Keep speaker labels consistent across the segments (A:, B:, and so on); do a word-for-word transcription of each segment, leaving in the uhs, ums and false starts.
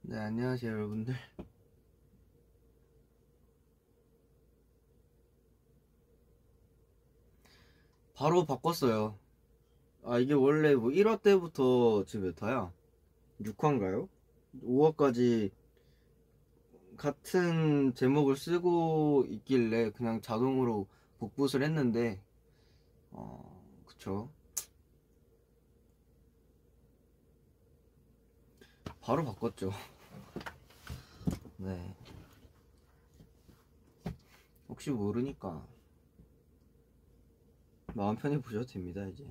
A: 네, 안녕하세요, 여러분들. 바로 바꿨어요. 아, 이게 원래 뭐 일 화 때부터 지금 몇 화야? 육 화인가요? 오 화까지 같은 제목을 쓰고 있길래 그냥 자동으로 복붙을 했는데, 어, 그쵸. 바로 바꿨죠. 네. 혹시 모르니까 마음 편히 보셔도 됩니다, 이제.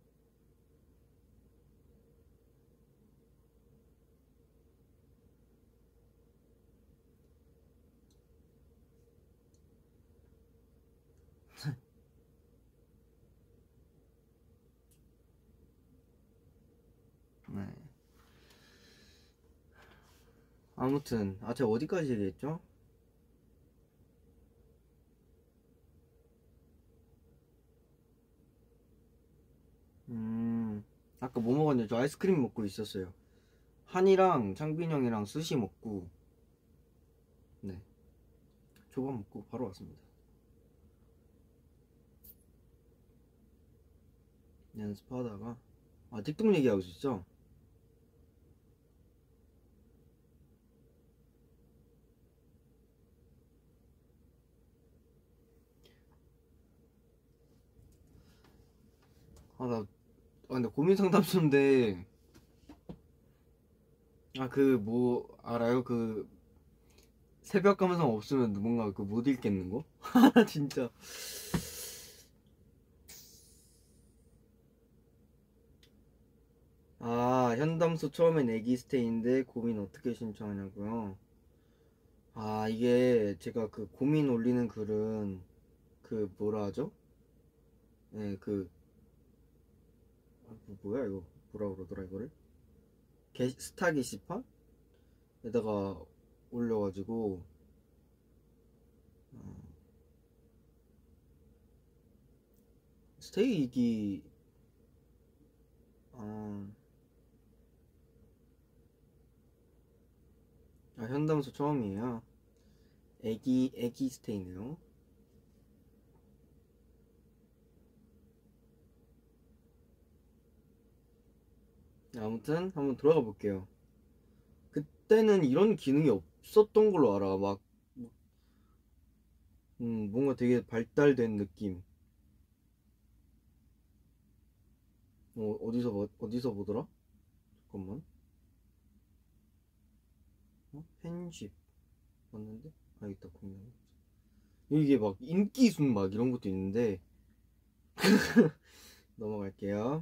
A: 네. 아무튼, 아, 제가 어디까지 얘기했죠? 음, 아까 뭐 먹었냐? 저 아이스크림 먹고 있었어요. 한이랑 창빈 형이랑 스시 먹고, 네. 초밥 먹고 바로 왔습니다. 연습하다가 아 틱톡 얘기하고 있었죠? 아나 아, 근데 고민 상담소인데 아 그 뭐 알아요? 그 새벽 감성 없으면 뭔가 그 못 읽겠는 거? 진짜 아 현담소 처음엔 애기스테인데 고민 어떻게 신청하냐고요? 아 이게 제가 그 고민 올리는 글은 그 뭐라 하죠? 네, 그 아, 뭐- 뭐야 이거 뭐라 그러더라 이거를? 게, 스타 게시판에다가 올려가지고 어, 스테이기 아, 아 현담소 처음이에요. 애기 애기 스테이네요. 아무튼 한번 들어가 볼게요. 그때는 이런 기능이 없었던 걸로 알아. 막 음, 뭔가 되게 발달된 느낌. 어, 어디서 봐- 어디서 보더라? 잠깐만. 어? 팬십 맞는데? 아 있다 공룡. 이게 막 인기 순 막 이런 것도 있는데 넘어갈게요.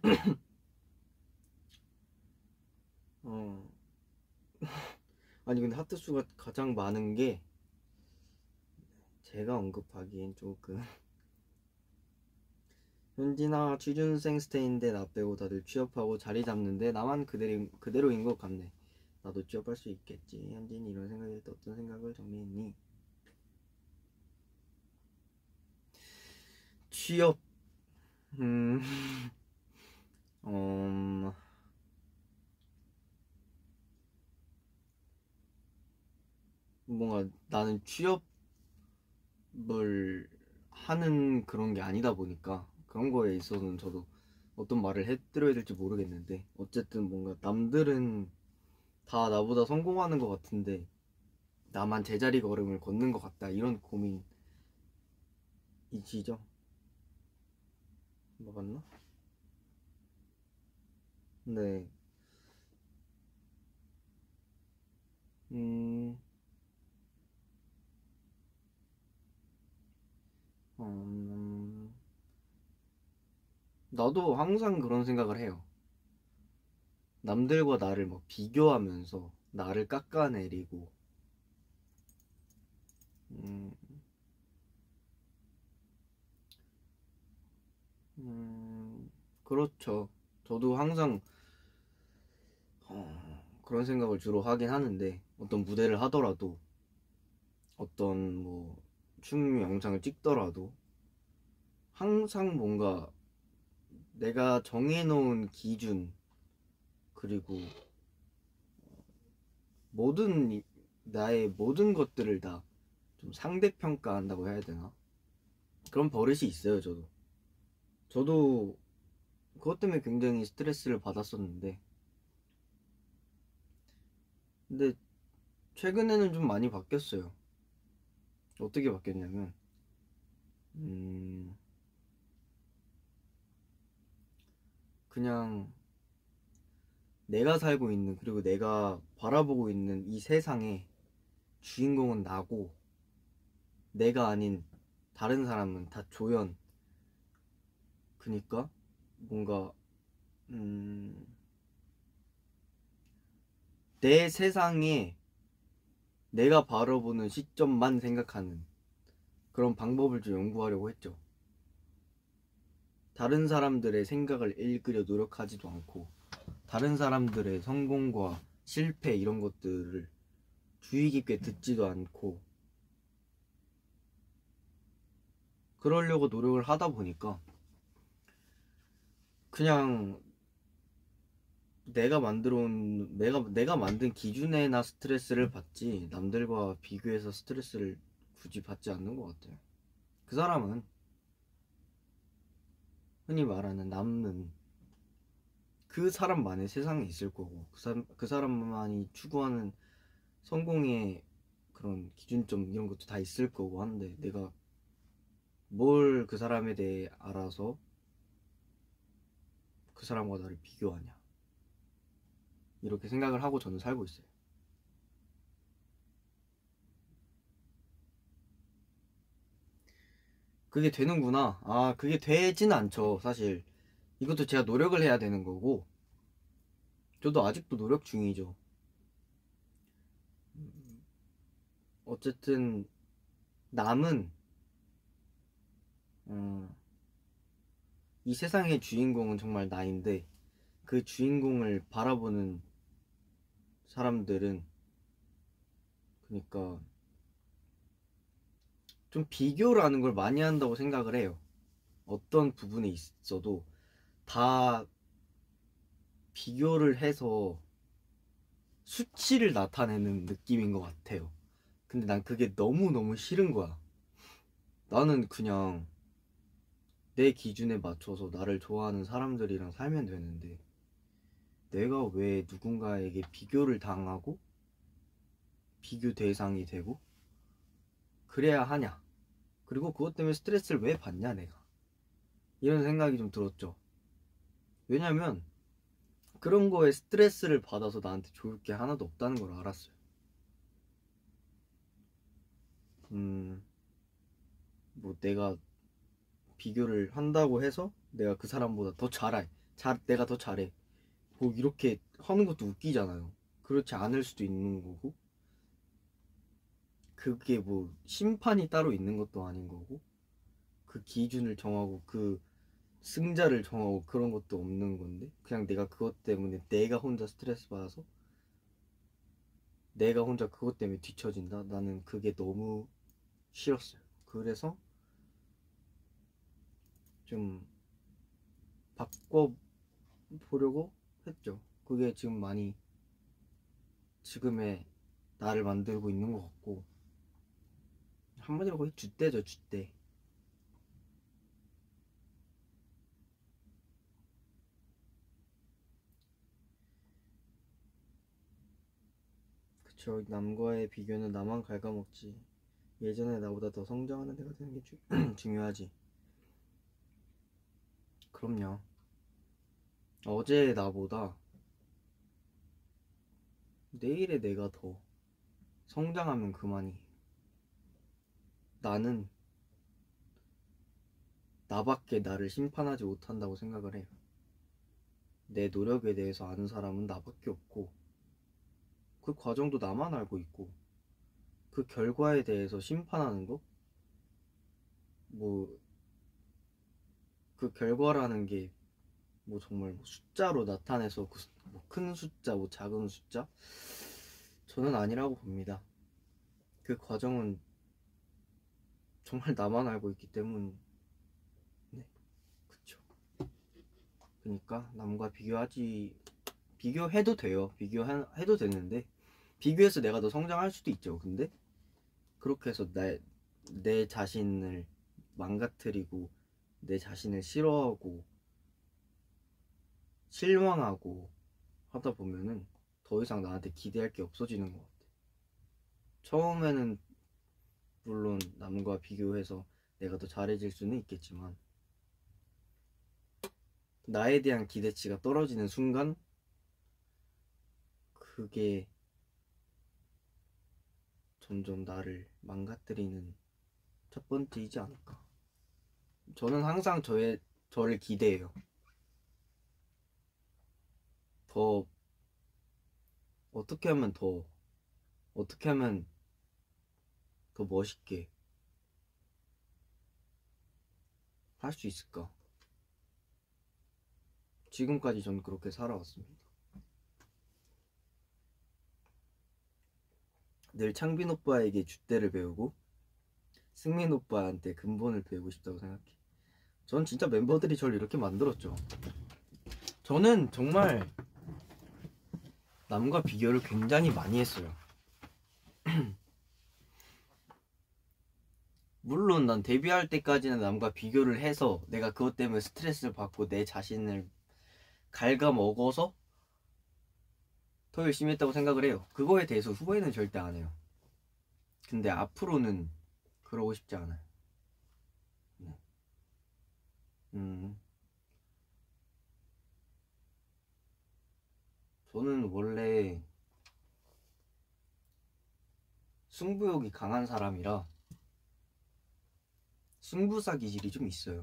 A: 어 아니 근데 하트 수가 가장 많은 게 제가 언급하기엔 조금 현진아 취준생 스테이인데 나 빼고 다들 취업하고 자리 잡는데 나만 그대로, 그대로인 것 같네. 나도 취업할 수 있겠지. 현진이 이런 생각이 들 때 어떤 생각을 정리했니? 취업 음... 음... 뭔가 나는 취업을 하는 그런 게 아니다 보니까 그런 거에 있어서는 저도 어떤 말을 해드려야 될지 모르겠는데 어쨌든 뭔가 남들은 다 나보다 성공하는 것 같은데 나만 제자리 걸음을 걷는 것 같다 이런 고민이지죠. 맞나? 네. 음, 음, 나도 항상 그런 생각을 해요. 남들과 나를 막 비교하면서 나를 깎아내리고, 음, 음, 그렇죠. 저도 항상 어, 그런 생각을 주로 하긴 하는데, 어떤 무대를 하더라도, 어떤 뭐, 춤 영상을 찍더라도, 항상 뭔가 내가 정해놓은 기준, 그리고 모든 이- 나의 모든 것들을 다 좀 상대평가한다고 해야 되나? 그런 버릇이 있어요. 저도 저도 그것 때문에 굉장히 스트레스를 받았었는데, 근데 최근에는 좀 많이 바뀌었어요. 어떻게 바뀌었냐면, 음 그냥 내가 살고 있는, 그리고 내가 바라보고 있는 이 세상의 주인공은 나고, 내가 아닌 다른 사람은 다 조연. 그니까 뭔가 음, 내 세상에 내가 바라보는 시점만 생각하는 그런 방법을 좀 연구하려고 했죠. 다른 사람들의 생각을 읽으려 노력하지도 않고, 다른 사람들의 성공과 실패 이런 것들을 주의 깊게 듣지도 않고, 그러려고 노력을 하다 보니까 그냥 내가 만들어 온 내가 내가 만든 기준에나 스트레스를 받지, 남들과 비교해서 스트레스를 굳이 받지 않는 것 같아요. 그 사람은, 흔히 말하는 남은, 그 사람만의 세상에 있을 거고, 그 사람 그 사람만이 추구하는 성공의 그런 기준점 이런 것도 다 있을 거고 한데, 내가 뭘 그 사람에 대해 알아서 그 사람과 나를 비교하냐, 이렇게 생각을 하고 저는 살고 있어요. 그게 되는구나. 아, 그게 되진 않죠, 사실. 이것도 제가 노력을 해야 되는 거고, 저도 아직도 노력 중이죠. 어쨌든 남은, 어, 이 세상의 주인공은 정말 나인데, 그 주인공을 바라보는 사람들은, 그러니까 좀 비교라는 걸 많이 한다고 생각을 해요. 어떤 부분에 있어도 다 비교를 해서 수치를 나타내는 느낌인 것 같아요. 근데 난 그게 너무너무 싫은 거야. 나는 그냥 내 기준에 맞춰서 나를 좋아하는 사람들이랑 살면 되는데, 내가 왜 누군가에게 비교를 당하고 비교 대상이 되고 그래야 하냐, 그리고 그것 때문에 스트레스를 왜 받냐 내가, 이런 생각이 좀 들었죠. 왜냐면 그런 거에 스트레스를 받아서 나한테 좋을 게 하나도 없다는 걸 알았어요. 음, 뭐 내가 비교를 한다고 해서 내가 그 사람보다 더 잘해, 잘 내가 더 잘해, 뭐 이렇게 하는 것도 웃기잖아요. 그렇지 않을 수도 있는 거고, 그게 뭐 심판이 따로 있는 것도 아닌 거고, 그 기준을 정하고 그 승자를 정하고 그런 것도 없는 건데, 그냥 내가 그것 때문에 내가 혼자 스트레스 받아서 내가 혼자 그것 때문에 뒤처진다? 나는 그게 너무 싫었어요. 그래서 좀 바꿔보려고 했죠. 그게 지금 많이 지금의 나를 만들고 있는 것 같고, 한마디로 거의 줏대죠, 줏대. 그쵸. 남과의 비교는 나만 갉아먹지, 예전에 나보다 더 성장하는 애가 되는 게 주, 중요하지. 그럼요. 어제의 나보다 내일의 내가 더 성장하면 그만이. 나는 나밖에 나를 심판하지 못한다고 생각을 해요. 내 노력에 대해서 아는 사람은 나밖에 없고, 그 과정도 나만 알고 있고, 그 결과에 대해서 심판하는 거? 뭐, 그 결과라는 게 뭐 정말 뭐 숫자로 나타내서 그 뭐 큰 숫자, 뭐 작은 숫자? 저는 아니라고 봅니다. 그 과정은 정말 나만 알고 있기 때문에. 그쵸. 그러니까 남과 비교하지, 비교해도 돼요. 비교해도 되는데 비교해서 내가 더 성장할 수도 있죠. 근데 그렇게 해서 내, 내 자신을 망가뜨리고 내 자신을 싫어하고 실망하고 하다 보면은 더 이상 나한테 기대할 게 없어지는 것 같아. 처음에는 물론 남과 비교해서 내가 더 잘해질 수는 있겠지만 나에 대한 기대치가 떨어지는 순간 그게 점점 나를 망가뜨리는 첫 번째이지 않을까. 저는 항상 저의 저를 기대해요. 더 어떻게 하면 더 어떻게 하면 더 멋있게 할 수 있을까? 지금까지 전 그렇게 살아왔습니다. 늘 창빈 오빠에게 줏대를 배우고 승민 오빠한테 근본을 배우고 싶다고 생각해. 전 진짜 멤버들이 저를 이렇게 만들었죠. 저는 정말 남과 비교를 굉장히 많이 했어요. 물론 난 데뷔할 때까지는 남과 비교를 해서 내가 그것 때문에 스트레스를 받고 내 자신을 갉아먹어서 더 열심히 했다고 생각을 해요. 그거에 대해서 후회는 절대 안 해요. 근데 앞으로는 그러고 싶지 않아요. 네. 음, 저는 원래 승부욕이 강한 사람이라 승부사 기질이 좀 있어요.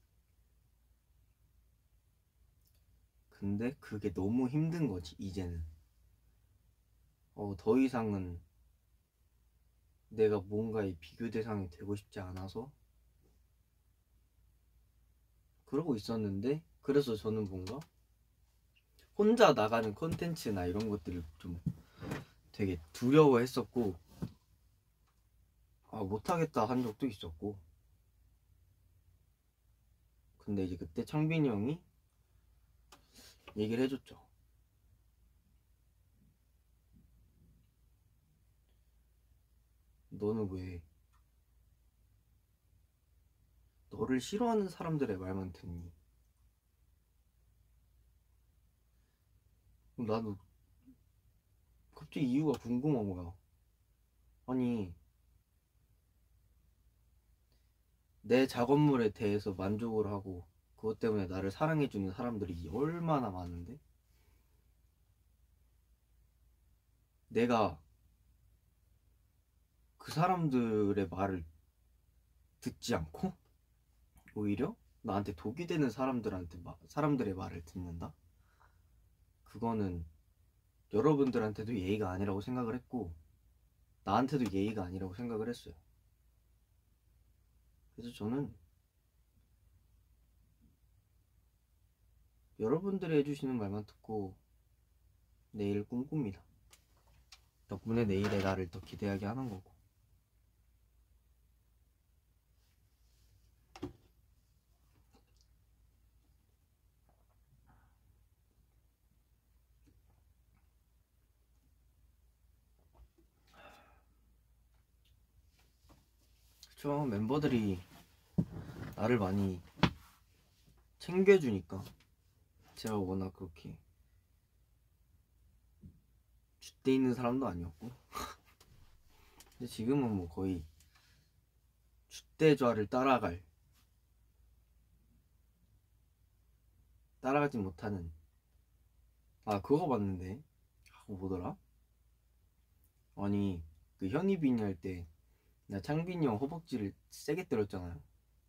A: 근데 그게 너무 힘든 거지 이제는. 어, 더 이상은 내가 뭔가의 비교 대상이 되고 싶지 않아서 그러고 있었는데, 그래서 저는 뭔가 혼자 나가는 콘텐츠나 이런 것들을 좀 되게 두려워했었고, 아 못하겠다 한 적도 있었고. 근데 이제 그때 창빈이 형이 얘기를 해줬죠. 너는 왜 너를 싫어하는 사람들의 말만 듣니? 나도 갑자기 이유가 궁금한 거야. 아니, 내 작업물에 대해서 만족을 하고 그것 때문에 나를 사랑해주는 사람들이 얼마나 많은데, 내가 그 사람들의 말을 듣지 않고 오히려 나한테 독이 되는 사람들한테 마, 사람들의 말을 듣는다? 그거는 여러분들한테도 예의가 아니라고 생각을 했고 나한테도 예의가 아니라고 생각을 했어요. 그래서 저는 여러분들이 해주시는 말만 듣고 내일을 꿈꿉니다. 덕분에 내일의 나를 더 기대하게 하는 거고. 그쵸, 멤버들이 나를 많이 챙겨주니까. 제가 워낙 그렇게 줏대 있는 사람도 아니었고 근데 지금은 뭐 거의 줏대좌를 따라갈 따라가지 못하는. 아 그거 봤는데, 아, 그거 뭐더라? 아니 그 현이빈이 할 때 나 창빈이 형 허벅지를 세게 때렸잖아요.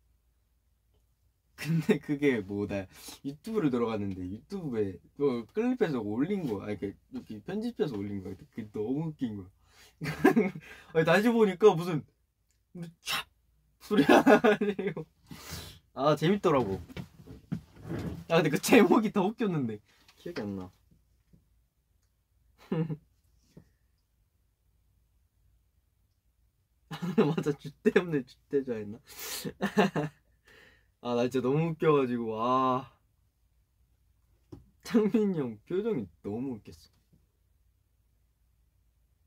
A: 근데 그게 뭐 나 유튜브를 들어갔는데 유튜브에 뭐 클립해서 올린 거야. 이렇게 이렇게 편집해서 올린 거야. 그게 너무 웃긴 거야. 아니, 다시 보니까 무슨 촥 소리가 나네요. 아 재밌더라고. 아 근데 그 제목이 더 웃겼는데 기억이 안 나. 맞아, 줏대 없네 줏대자 했나? 아 나 진짜 너무 웃겨가지고. 아 창민이 형 표정이 너무 웃겼어.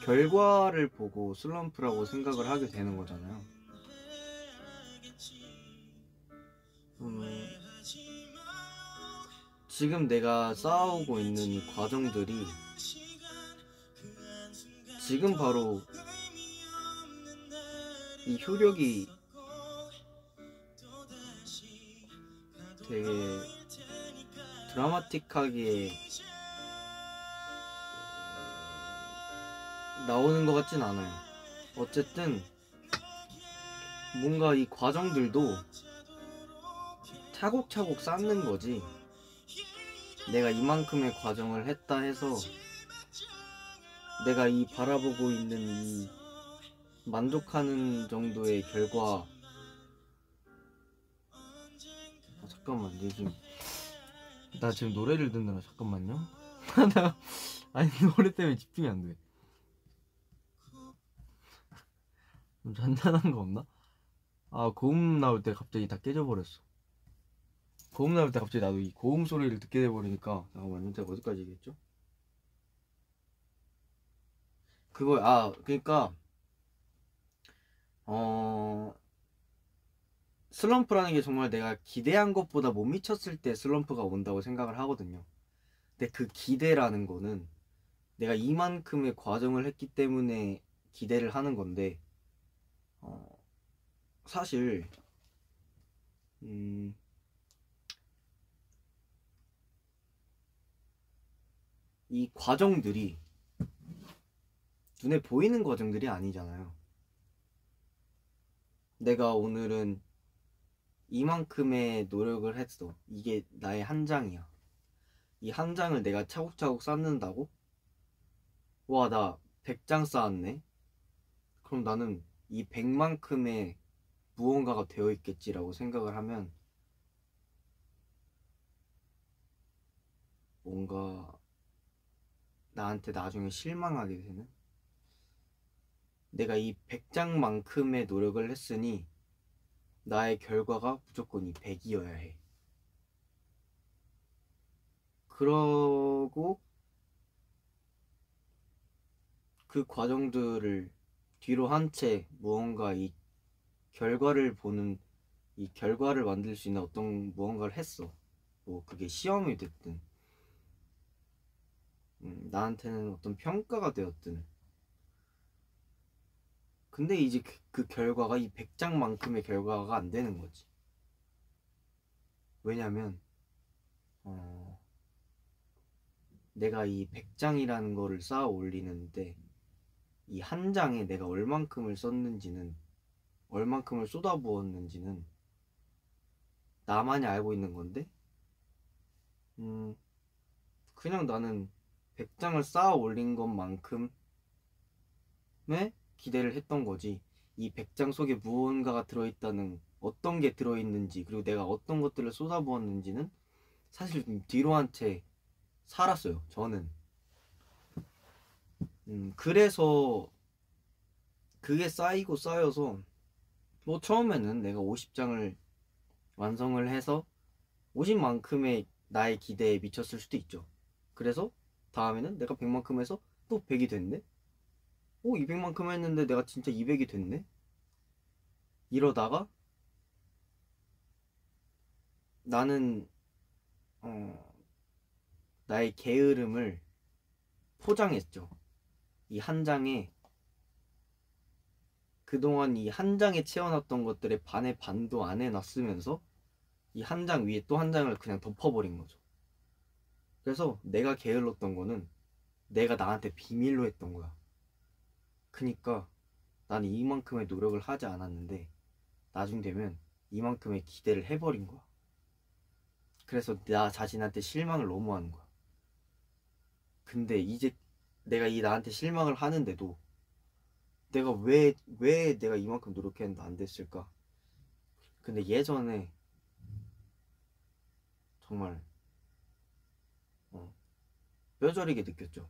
A: 결과를 보고 슬럼프라고 생각을 하게 되는 거잖아요. 음, 지금 내가 쌓아오고 있는 이 과정들이 지금 바로 이 효력이 되게 드라마틱하게 나오는 것 같진 않아요. 어쨌든 뭔가 이 과정들도 차곡차곡 쌓는 거지, 내가 이만큼의 과정을 했다 해서 내가 이 바라보고 있는 이 만족하는 정도의 결과. 아, 잠깐만, 요즘 나 지금 노래를 듣느라 잠깐만요. 나 아니 노래 때문에 집중이 안 돼. 좀 잔잔한 거 없나? 아, 고음 나올 때 갑자기 다 깨져버렸어. 고음 나올 때 갑자기 나도 이 고음 소리를 듣게 돼버리니까. 잠깐만요, 제가 어디까지 얘기했죠? 그거, 아 그니까 어 슬럼프라는 게 정말 내가 기대한 것보다 못 미쳤을 때 슬럼프가 온다고 생각을 하거든요. 근데 그 기대라는 거는 내가 이만큼의 과정을 했기 때문에 기대를 하는 건데, 어, 사실 음, 이 과정들이 눈에 보이는 과정들이 아니잖아요. 내가 오늘은 이만큼의 노력을 했어. 이게 나의 한 장이야. 이 한 장을 내가 차곡차곡 쌓는다고? 와, 나 백 장 쌓았네? 그럼 나는 이 백만큼의 무언가가 되어 있겠지라고 생각을 하면 뭔가 나한테 나중에 실망하게 되는? 내가 이 백 장만큼의 노력을 했으니 나의 결과가 무조건 이 백이어야 해. 그러고 그 과정들을 뒤로 한 채 무언가 이 결과를 보는, 이 결과를 만들 수 있는 어떤 무언가를 했어. 뭐 그게 시험이 됐든 음, 나한테는 어떤 평가가 되었든. 근데 이제 그, 그 결과가 이 백 장만큼의 결과가 안 되는 거지. 왜냐면 어, 내가 이 백 장이라는 거를 쌓아 올리는데 이 한 장에 내가 얼만큼을 썼는지는, 얼만큼을 쏟아부었는지는 나만이 알고 있는 건데, 음, 그냥 나는 백 장을 쌓아 올린 것만큼의 기대를 했던 거지. 이 백 장 속에 무언가가 들어있다는, 어떤 게 들어있는지, 그리고 내가 어떤 것들을 쏟아부었는지는 사실 좀 뒤로 한 채 살았어요, 저는. 음, 그래서 그게 쌓이고 쌓여서 뭐 처음에는 내가 오십 장을 완성을 해서 오십만큼의 나의 기대에 미쳤을 수도 있죠. 그래서 다음에는 내가 백만큼 해서 또 백이 됐네? 오, 이백만큼 했는데 내가 진짜 이백이 됐네? 이러다가 나는 어, 나의 게으름을 포장했죠. 이 한 장에, 그동안 이 한 장에 채워놨던 것들의 반의 반도 안 해놨으면서 이 한 장 위에 또 한 장을 그냥 덮어버린 거죠. 그래서 내가 게을렀던 거는 내가 나한테 비밀로 했던 거야. 그니까 나는 이만큼의 노력을 하지 않았는데 나중 되면 이만큼의 기대를 해버린 거야. 그래서 나 자신한테 실망을 너무 하는 거야. 근데 이제 내가 이 나한테 실망을 하는데도 내가 왜, 왜 내가 이만큼 노력했는데 안 됐을까? 근데 예전에 정말 어, 뼈저리게 느꼈죠.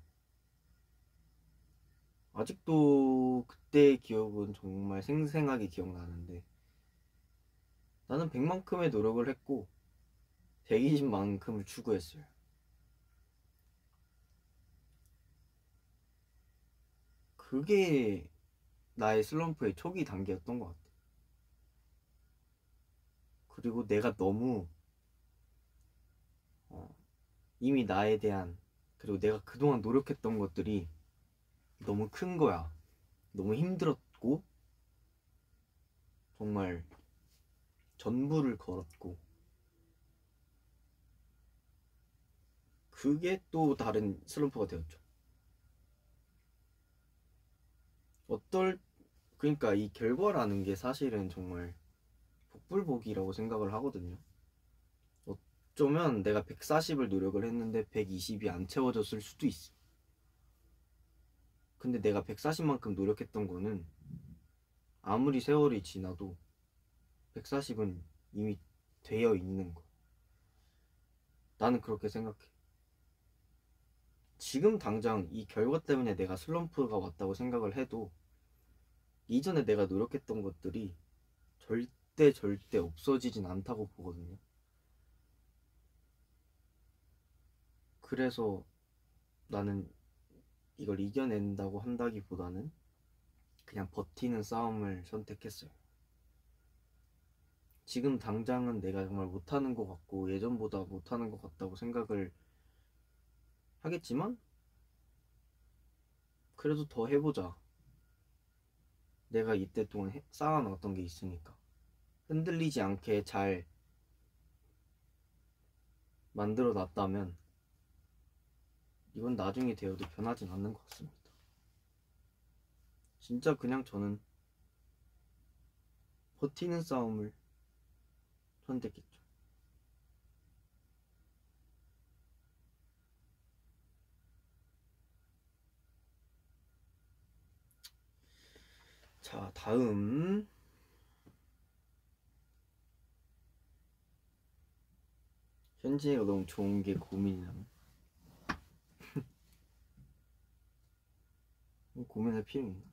A: 아직도 그때의 기억은 정말 생생하게 기억나는데, 나는 백만큼의 노력을 했고 백이십만큼을 추구했어요. 그게 나의 슬럼프의 초기 단계였던 것 같아. 그리고 내가 너무 어, 이미 나에 대한, 그리고 내가 그동안 노력했던 것들이 너무 큰 거야. 너무 힘들었고 정말 전부를 걸었고, 그게 또 다른 슬럼프가 되었죠. 어떨 그러니까 이 결과라는 게 사실은 정말 복불복이라고 생각을 하거든요. 어쩌면 내가 백사십을 노력을 했는데 백이십이 안 채워졌을 수도 있어. 근데 내가 백사십만큼 노력했던 거는 아무리 세월이 지나도 백사십은 이미 되어 있는 거. 나는 그렇게 생각해. 지금 당장 이 결과 때문에 내가 슬럼프가 왔다고 생각을 해도 이전에 내가 노력했던 것들이 절대 절대 없어지진 않다고 보거든요. 그래서 나는 이걸 이겨낸다고 한다기보다는 그냥 버티는 싸움을 선택했어요. 지금 당장은 내가 정말 못하는 것 같고 예전보다 못하는 것 같다고 생각을 하겠지만, 그래도 더 해보자. 내가 이때 동안 해, 쌓아놨던 게 있으니까 흔들리지 않게 잘 만들어 놨다면 이건 나중에 되어도 변하진 않는 것 같습니다. 진짜 그냥 저는 버티는 싸움을 선택했죠. 자, 다음. 현진이가 너무 좋은 게 고민이라면 고민할 필요 있나?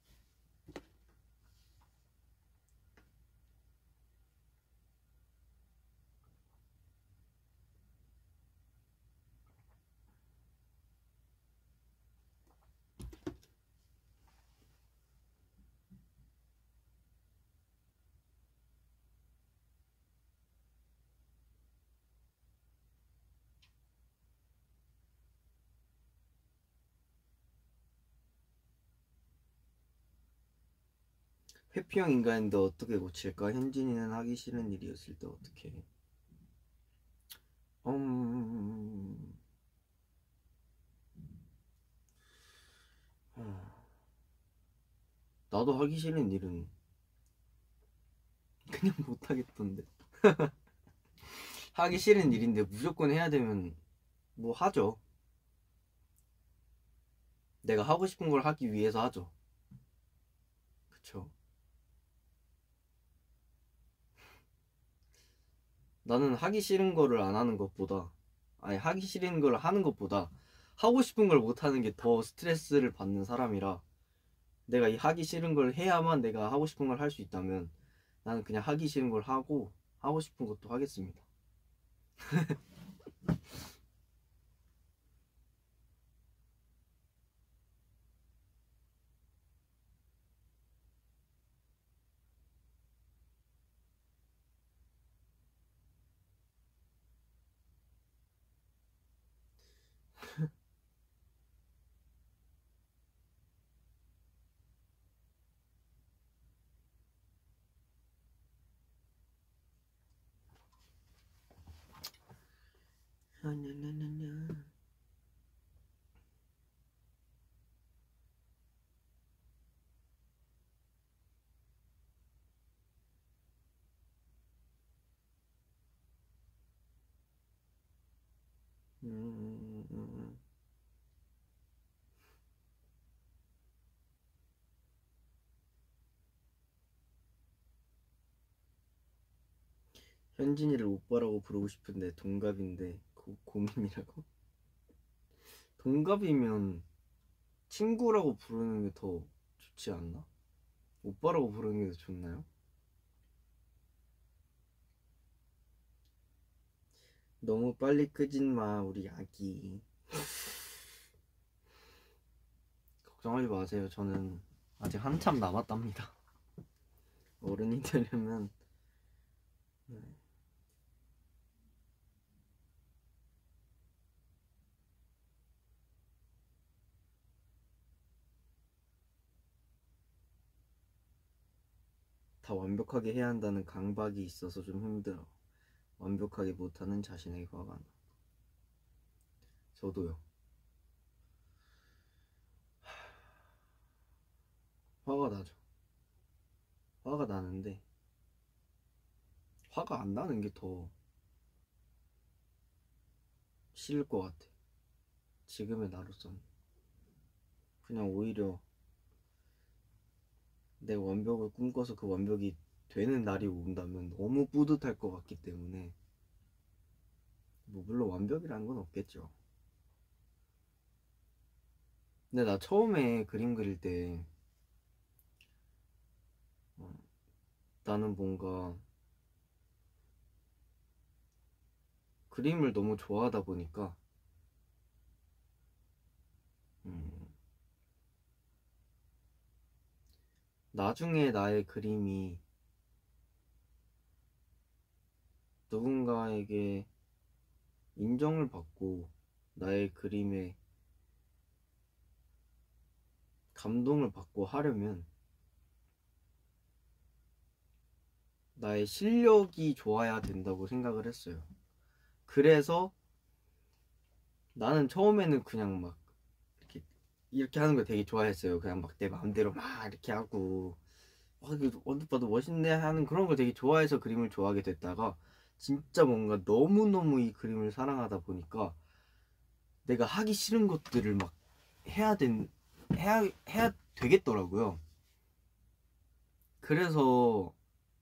A: 회피형 인간인데 어떻게 고칠까? 현진이는 하기 싫은 일이었을 때 어떻게 해? 음... 어, 나도 하기 싫은 일은 그냥 못하겠던데. 하기 싫은 일인데 무조건 해야 되면 뭐 하죠. 내가 하고 싶은 걸 하기 위해서 하죠. 그쵸? 나는 하기 싫은 거를 안 하는 것보다, 아니 하기 싫은 걸 하는 것보다 하고 싶은 걸 못 하는 게 더 스트레스를 받는 사람이라, 내가 이 하기 싫은 걸 해야만 내가 하고 싶은 걸 할 수 있다면 나는 그냥 하기 싫은 걸 하고 하고 싶은 것도 하겠습니다. 음, 음. 현진이를 오빠라고 부르고 싶은데 동갑인데 고, 고민이라고? 동갑이면 친구라고 부르는 게 더 좋지 않나? 오빠라고 부르는 게 더 좋나요? 너무 빨리 크진 마, 우리 아기. 걱정하지 마세요. 저는 아직 한참 남았답니다. 어른이 되려면. 네. 다 완벽하게 해야 한다는 강박이 있어서 좀 힘들어. 완벽하게 못하는 자신에게 화가 나. 저도요. 화가 나죠. 화가 나는데 화가 안 나는 게 더 싫을 것 같아. 지금의 나로서는 그냥 오히려 내 완벽을 꿈꿔서 그 완벽이 되는 날이 온다면 너무 뿌듯할 것 같기 때문에, 뭐 물론 완벽이라는 건 없겠죠. 근데 나 처음에 그림 그릴 때 어, 나는 뭔가 그림을 너무 좋아하다 보니까 음, 나중에 나의 그림이 누군가에게 인정을 받고 나의 그림에 감동을 받고 하려면 나의 실력이 좋아야 된다고 생각을 했어요. 그래서 나는 처음에는 그냥 막 이렇게 이렇게 하는 걸 되게 좋아했어요. 그냥 막 내 마음대로 막 이렇게 하고 어, 이거 언뜻 봐도 멋있네 하는 그런 걸 되게 좋아해서 그림을 좋아하게 됐다가 진짜 뭔가 너무너무 이 그림을 사랑하다 보니까 내가 하기 싫은 것들을 막 해야 된 해야 해야 되겠더라고요. 그래서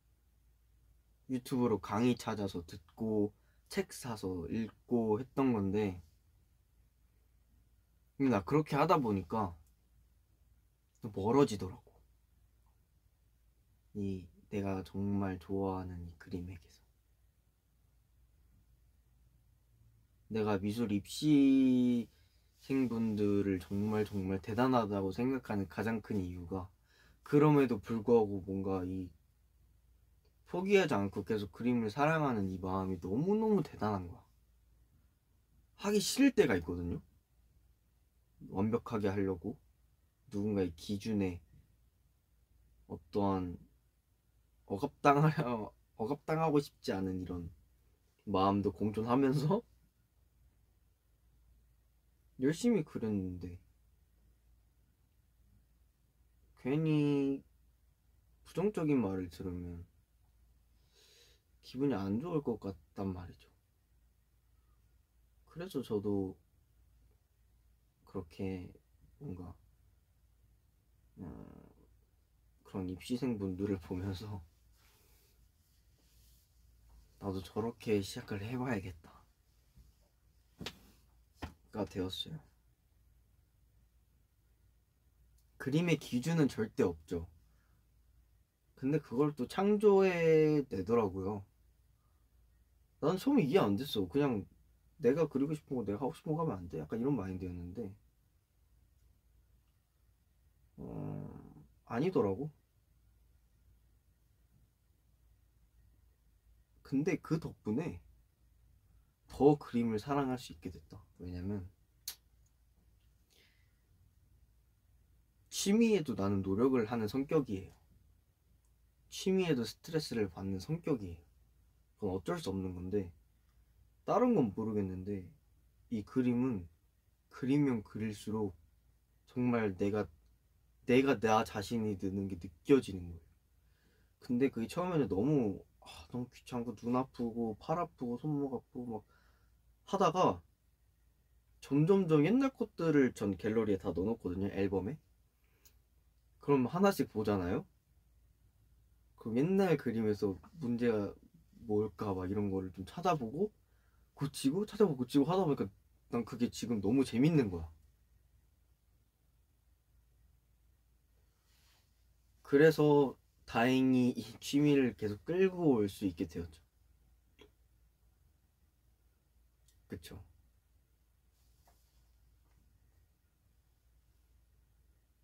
A: 유튜브로 강의 찾아서 듣고 책 사서 읽고 했던 건데, 나 그렇게 하다 보니까 멀어지더라고. 이 내가 정말 좋아하는 이 그림에게서. 내가 미술 입시생분들을 정말 정말 대단하다고 생각하는 가장 큰 이유가, 그럼에도 불구하고 뭔가 이 포기하지 않고 계속 그림을 사랑하는 이 마음이 너무너무 대단한 거야. 하기 싫을 때가 있거든요. 완벽하게 하려고 누군가의 기준에 어떠한 억압당하려 억압당하고 싶지 않은 이런 마음도 공존하면서 열심히 그렸는데 괜히 부정적인 말을 들으면 기분이 안 좋을 것 같단 말이죠. 그래서 저도 그렇게 뭔가 어, 그런 입시생분들을 보면서 나도 저렇게 시작을 해봐야겠다가 되었어요. 그림의 기준은 절대 없죠. 근데 그걸 또 창조해 내더라고요. 난 처음에 이해 안 됐어. 그냥 내가 그리고 싶은 거 내가 하고 싶은 거 하면 안 돼? 약간 이런 마인드였는데 어... 아니더라고. 근데 그 덕분에 더 그림을 사랑할 수 있게 됐다. 왜냐면 취미에도 나는 노력을 하는 성격이에요. 취미에도 스트레스를 받는 성격이에요. 그건 어쩔 수 없는 건데, 다른 건 모르겠는데 이 그림은 그리면 그릴수록 정말 내가 내가 나 자신이 느는 게 느껴지는 거예요. 근데 그게 처음에는 너무 아, 너무 귀찮고 눈 아프고 팔 아프고 손목 아프고 막 하다가 점점점 옛날 것들을 전 갤러리에 다 넣어놓거든요. 앨범에. 그럼 하나씩 보잖아요. 그럼 옛날 그림에서 문제가 뭘까 막 이런 거를 좀 찾아보고 고치고 찾아보고 고치고 하다 보니까 난 그게 지금 너무 재밌는 거야. 그래서 다행히 이 취미를 계속 끌고 올 수 있게 되었죠. 그쵸.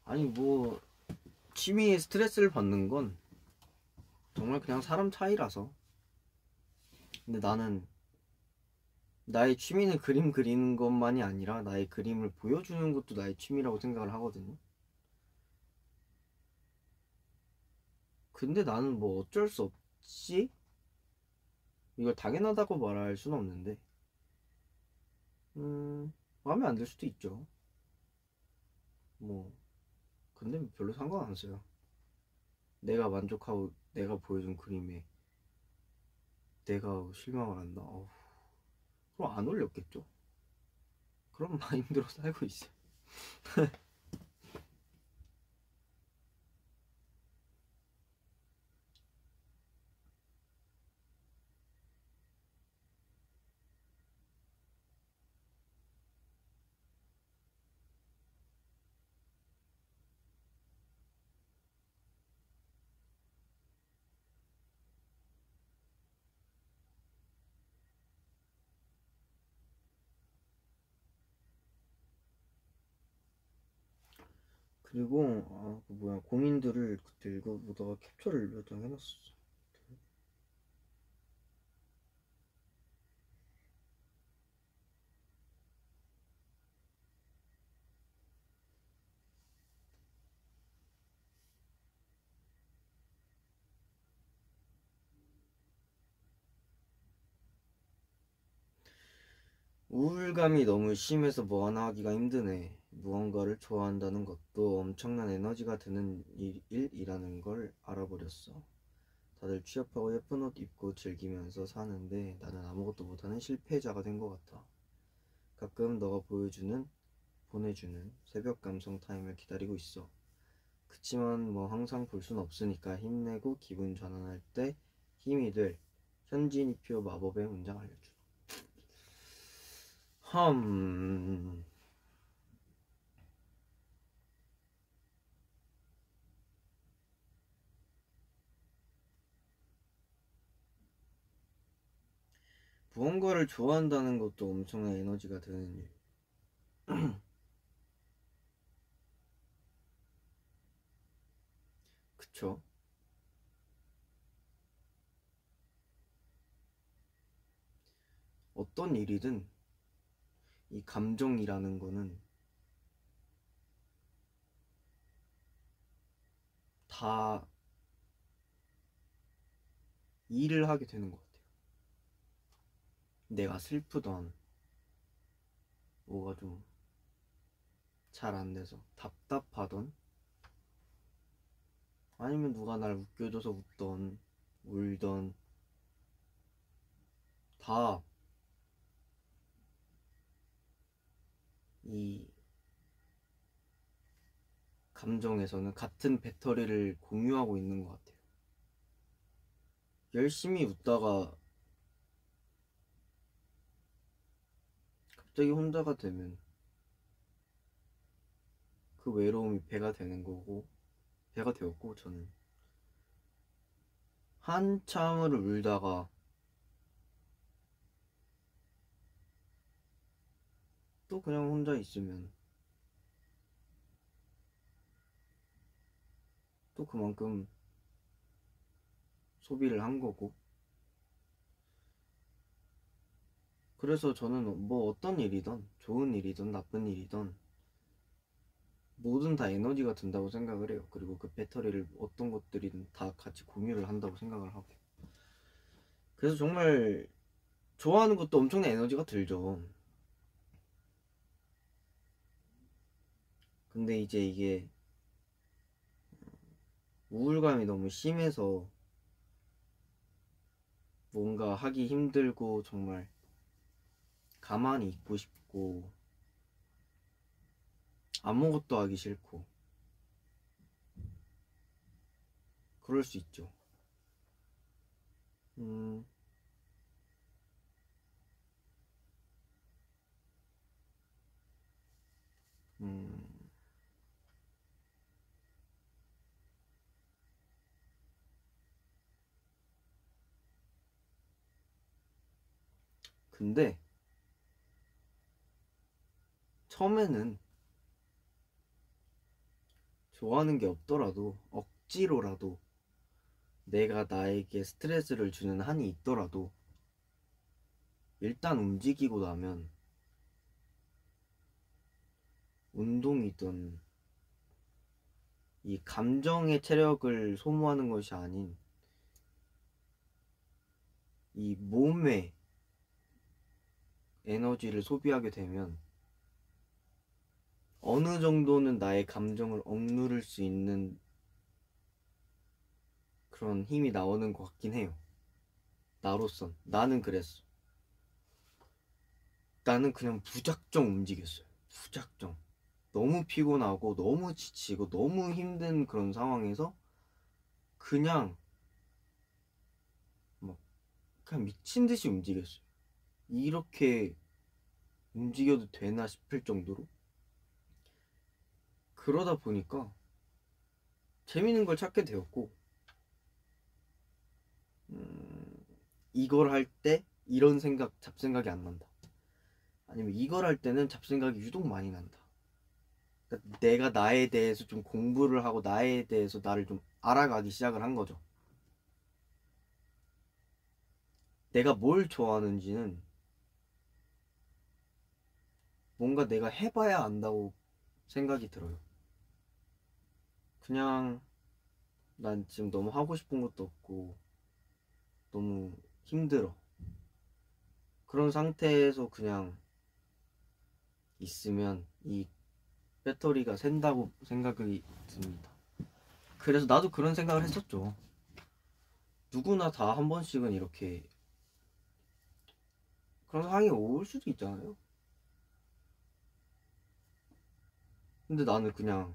A: 아니 뭐 취미에 스트레스를 받는 건 정말 그냥 사람 차이라서. 근데 나는 나의 취미는 그림 그리는 것만이 아니라 나의 그림을 보여주는 것도 나의 취미라고 생각을 하거든요. 근데 나는 뭐 어쩔 수 없지? 이걸 당연하다고 말할 수는 없는데 음 마음에 안 들 수도 있죠. 뭐 근데 별로 상관 안 써요. 내가 만족하고 내가 보여준 그림에 내가 실망을 한다. 어후, 그럼 안 올렸겠죠? 그런 마인드로 살고 있어요. 그리고 아, 그 뭐야 고민들을 그때 읽어보다가 캡처를 몇 장 해놨었어. 우울감이 너무 심해서 뭐 하나 하기가 힘드네. 무언가를 좋아한다는 것도 엄청난 에너지가 드는 일, 일이라는 걸 알아버렸어. 다들 취업하고 예쁜 옷 입고 즐기면서 사는데 나는 아무것도 못하는 실패자가 된 것 같아. 가끔 너가 보여주는, 보내주는 새벽 감성 타임을 기다리고 있어. 그치만 뭐 항상 볼 순 없으니까 힘내고 기분 전환할 때 힘이 될 현진이표 마법의 문장 알려줘. 흠... 무언가를 좋아한다는 것도 엄청난 에너지가 드는 일. 그쵸? 어떤 일이든 이 감정이라는 거는 다 일을 하게 되는 것 같아요. 내가 슬프던 뭐가 좀 잘 안 돼서 답답하던 아니면 누가 날 웃겨줘서 웃던 울던 다 이 감정에서는 같은 배터리를 공유하고 있는 것 같아요. 열심히 웃다가 갑자기 혼자가 되면 그 외로움이 배가 되는 거고 배가 되었고 저는 한참을 울다가 또 그냥 혼자 있으면 또 그만큼 소비를 한 거고 그래서 저는 뭐 어떤 일이든 좋은 일이든 나쁜 일이든 뭐든 다 에너지가 든다고 생각을 해요. 그리고 그 배터리를 어떤 것들이든 다 같이 공유를 한다고 생각을 하고 그래서 정말 좋아하는 것도 엄청난 에너지가 들죠. 근데 이제 이게 우울감이 너무 심해서 뭔가 하기 힘들고 정말 가만히 있고 싶고 아무것도 하기 싫고 그럴 수 있죠. 음, 음, 근데 처음에는 좋아하는 게 없더라도 억지로라도 내가 나에게 스트레스를 주는 한이 있더라도 일단 움직이고 나면 운동이든 이 감정의 체력을 소모하는 것이 아닌 이 몸의 에너지를 소비하게 되면 어느 정도는 나의 감정을 억누를 수 있는 그런 힘이 나오는 것 같긴 해요. 나로선 나는 그랬어. 나는 그냥 무작정 움직였어요. 무작정. 너무 피곤하고 너무 지치고 너무 힘든 그런 상황에서 그냥 막 그냥 미친 듯이 움직였어요. 이렇게 움직여도 되나 싶을 정도로. 그러다 보니까 재밌는 걸 찾게 되었고, 음, 이걸 할 때 이런 생각, 잡생각이 안 난다. 아니면 이걸 할 때는 잡생각이 유독 많이 난다. 그러니까 내가 나에 대해서 좀 공부를 하고 나에 대해서 나를 좀 알아가기 시작을 한 거죠. 내가 뭘 좋아하는지는 뭔가 내가 해봐야 안다고 생각이 들어요. 그냥 난 지금 너무 하고 싶은 것도 없고 너무 힘들어. 그런 상태에서 그냥 있으면 이 배터리가 샌다고 생각이 듭니다. 그래서 나도 그런 생각을 했었죠. 누구나 다 한 번씩은 이렇게 그런 상황이 올 수도 있잖아요. 근데 나는 그냥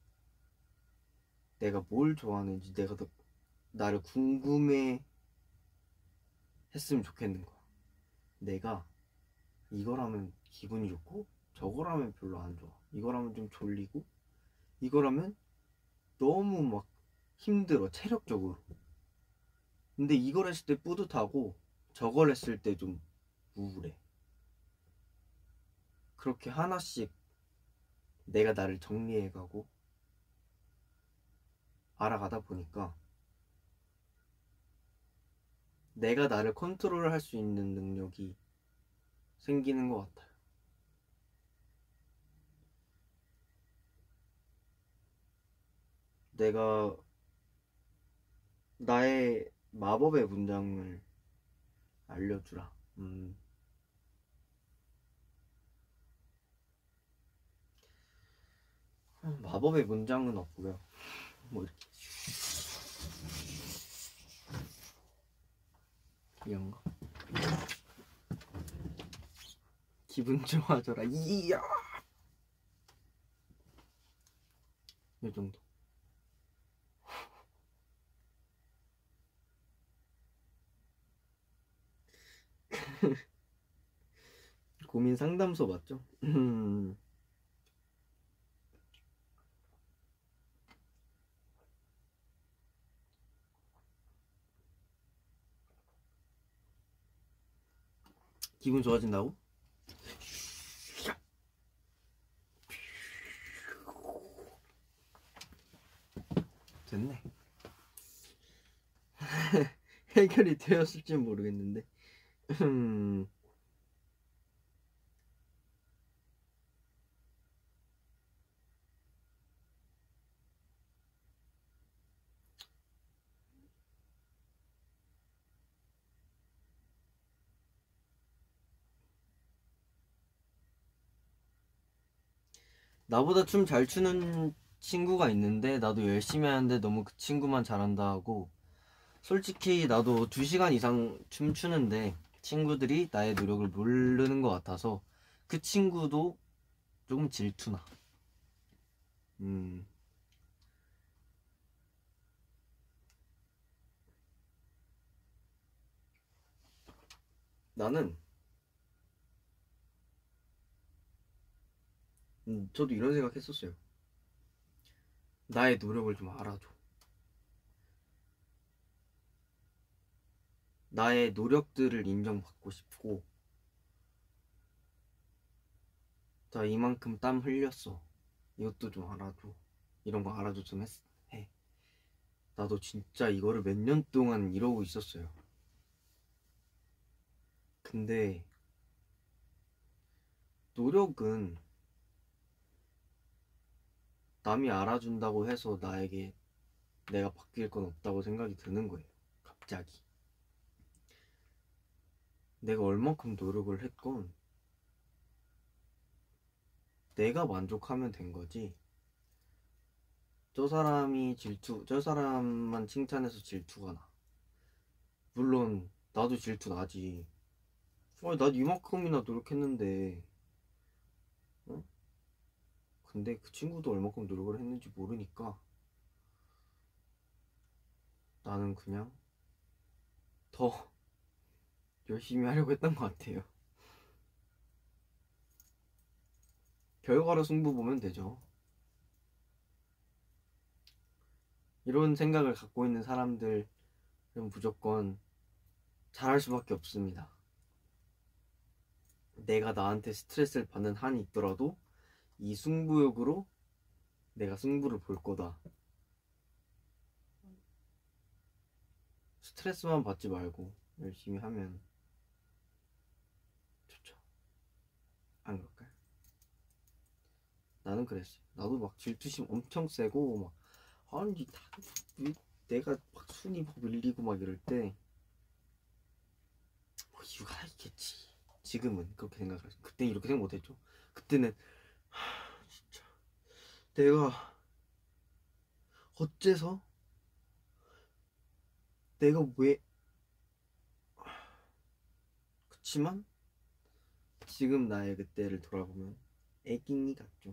A: 내가 뭘 좋아하는지 내가 더 나를 궁금해 했으면 좋겠는 거야. 내가 이걸 하면 기분이 좋고 저걸 하면 별로 안 좋아. 이걸 하면 좀 졸리고 이걸 하면 너무 막 힘들어 체력적으로. 근데 이걸 했을 때 뿌듯하고 저걸 했을 때 좀 우울해. 그렇게 하나씩 내가 나를 정리해가고 알아가다 보니까 내가 나를 컨트롤할 수 있는 능력이 생기는 것 같아요. 내가 나의 마법의 문장을 알려주라. 음, 마법의 문장은 없고요. 뭐 이렇게 이런 거. 기분 좋아져라. 이야. 이 정도. 고민 상담소 맞죠? 음, 기분 좋아진다고? 됐네. 해결이 되었을지 모르겠는데. 음, 나보다 춤 잘 추는 친구가 있는데 나도 열심히 하는데 너무 그 친구만 잘한다 하고, 솔직히 나도 두 시간 이상 춤추는데 친구들이 나의 노력을 모르는 것 같아서 그 친구도 조금 질투나. 음, 나는 음, 저도 이런 생각 했었어요. 나의 노력을 좀 알아줘. 나의 노력들을 인정받고 싶고, 나 이만큼 땀 흘렸어. 이것도 좀 알아줘. 이런 거 알아줬으면 했, 해. 나도 진짜 이거를 몇 년 동안 이러고 있었어요. 근데 노력은 남이 알아준다고 해서 나에게 내가 바뀔 건 없다고 생각이 드는 거예요. 갑자기. 내가 얼만큼 노력을 했건 내가 만족하면 된 거지. 저 사람이 질투, 저 사람만 칭찬해서 질투가 나. 물론 나도 질투 나지. 어, 나 이만큼이나 노력했는데, 어? 근데 그 친구도 얼마큼 노력을 했는지 모르니까 나는 그냥 더 열심히 하려고 했던 것 같아요. 결과로 승부 보면 되죠. 이런 생각을 갖고 있는 사람들은 무조건 잘할 수밖에 없습니다. 내가 나한테 스트레스를 받는 한이 있더라도 이 승부욕으로 내가 승부를 볼 거다. 스트레스만 받지 말고 열심히 하면 좋죠. 안 그럴까요? 나는 그랬어. 나도 막 질투심 엄청 세고 막 아니 다 왜 내가 막 순위 막 밀리고 막 이럴 때 뭐 이유가 있겠지. 지금은 그렇게 생각하죠. 그때 이렇게 생각 못했죠. 그때는 하, 진짜 내가 어째서 내가 왜 그치만 지금 나의 그때를 돌아보면 애기니 같죠.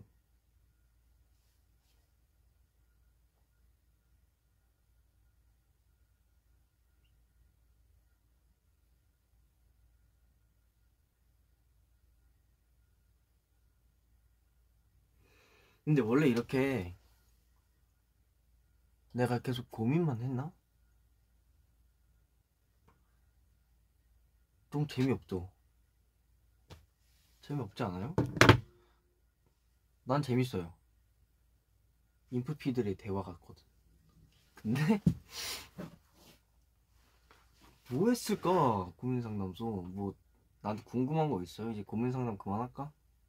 A: 근데 원래 이렇게 내가 계속 고민만 했나? 좀 재미없죠? 재미없지 않아요? 난 재밌어요. 인프피들의 대화 같거든. 근데 뭐 했을까? 고민상담소. 뭐 나한테 궁금한 거 있어요? 이제 고민상담 그만할까?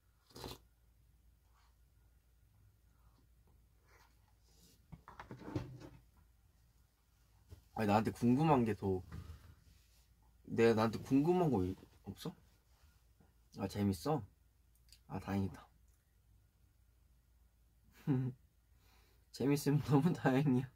A: 아니 나한테 궁금한 게 더 내가 나한테 궁금한 거 이- 없어? 아 재밌어? 아 다행이다. 재밌으면 너무 다행이야.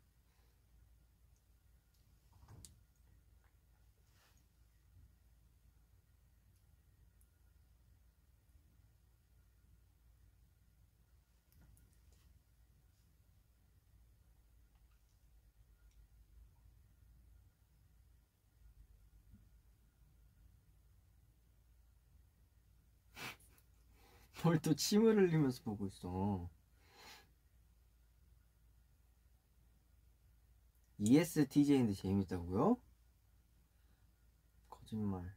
A: 뭘 또 침을 흘리면서 보고 있어. 이에스티제이인데 재밌다고요? 거짓말.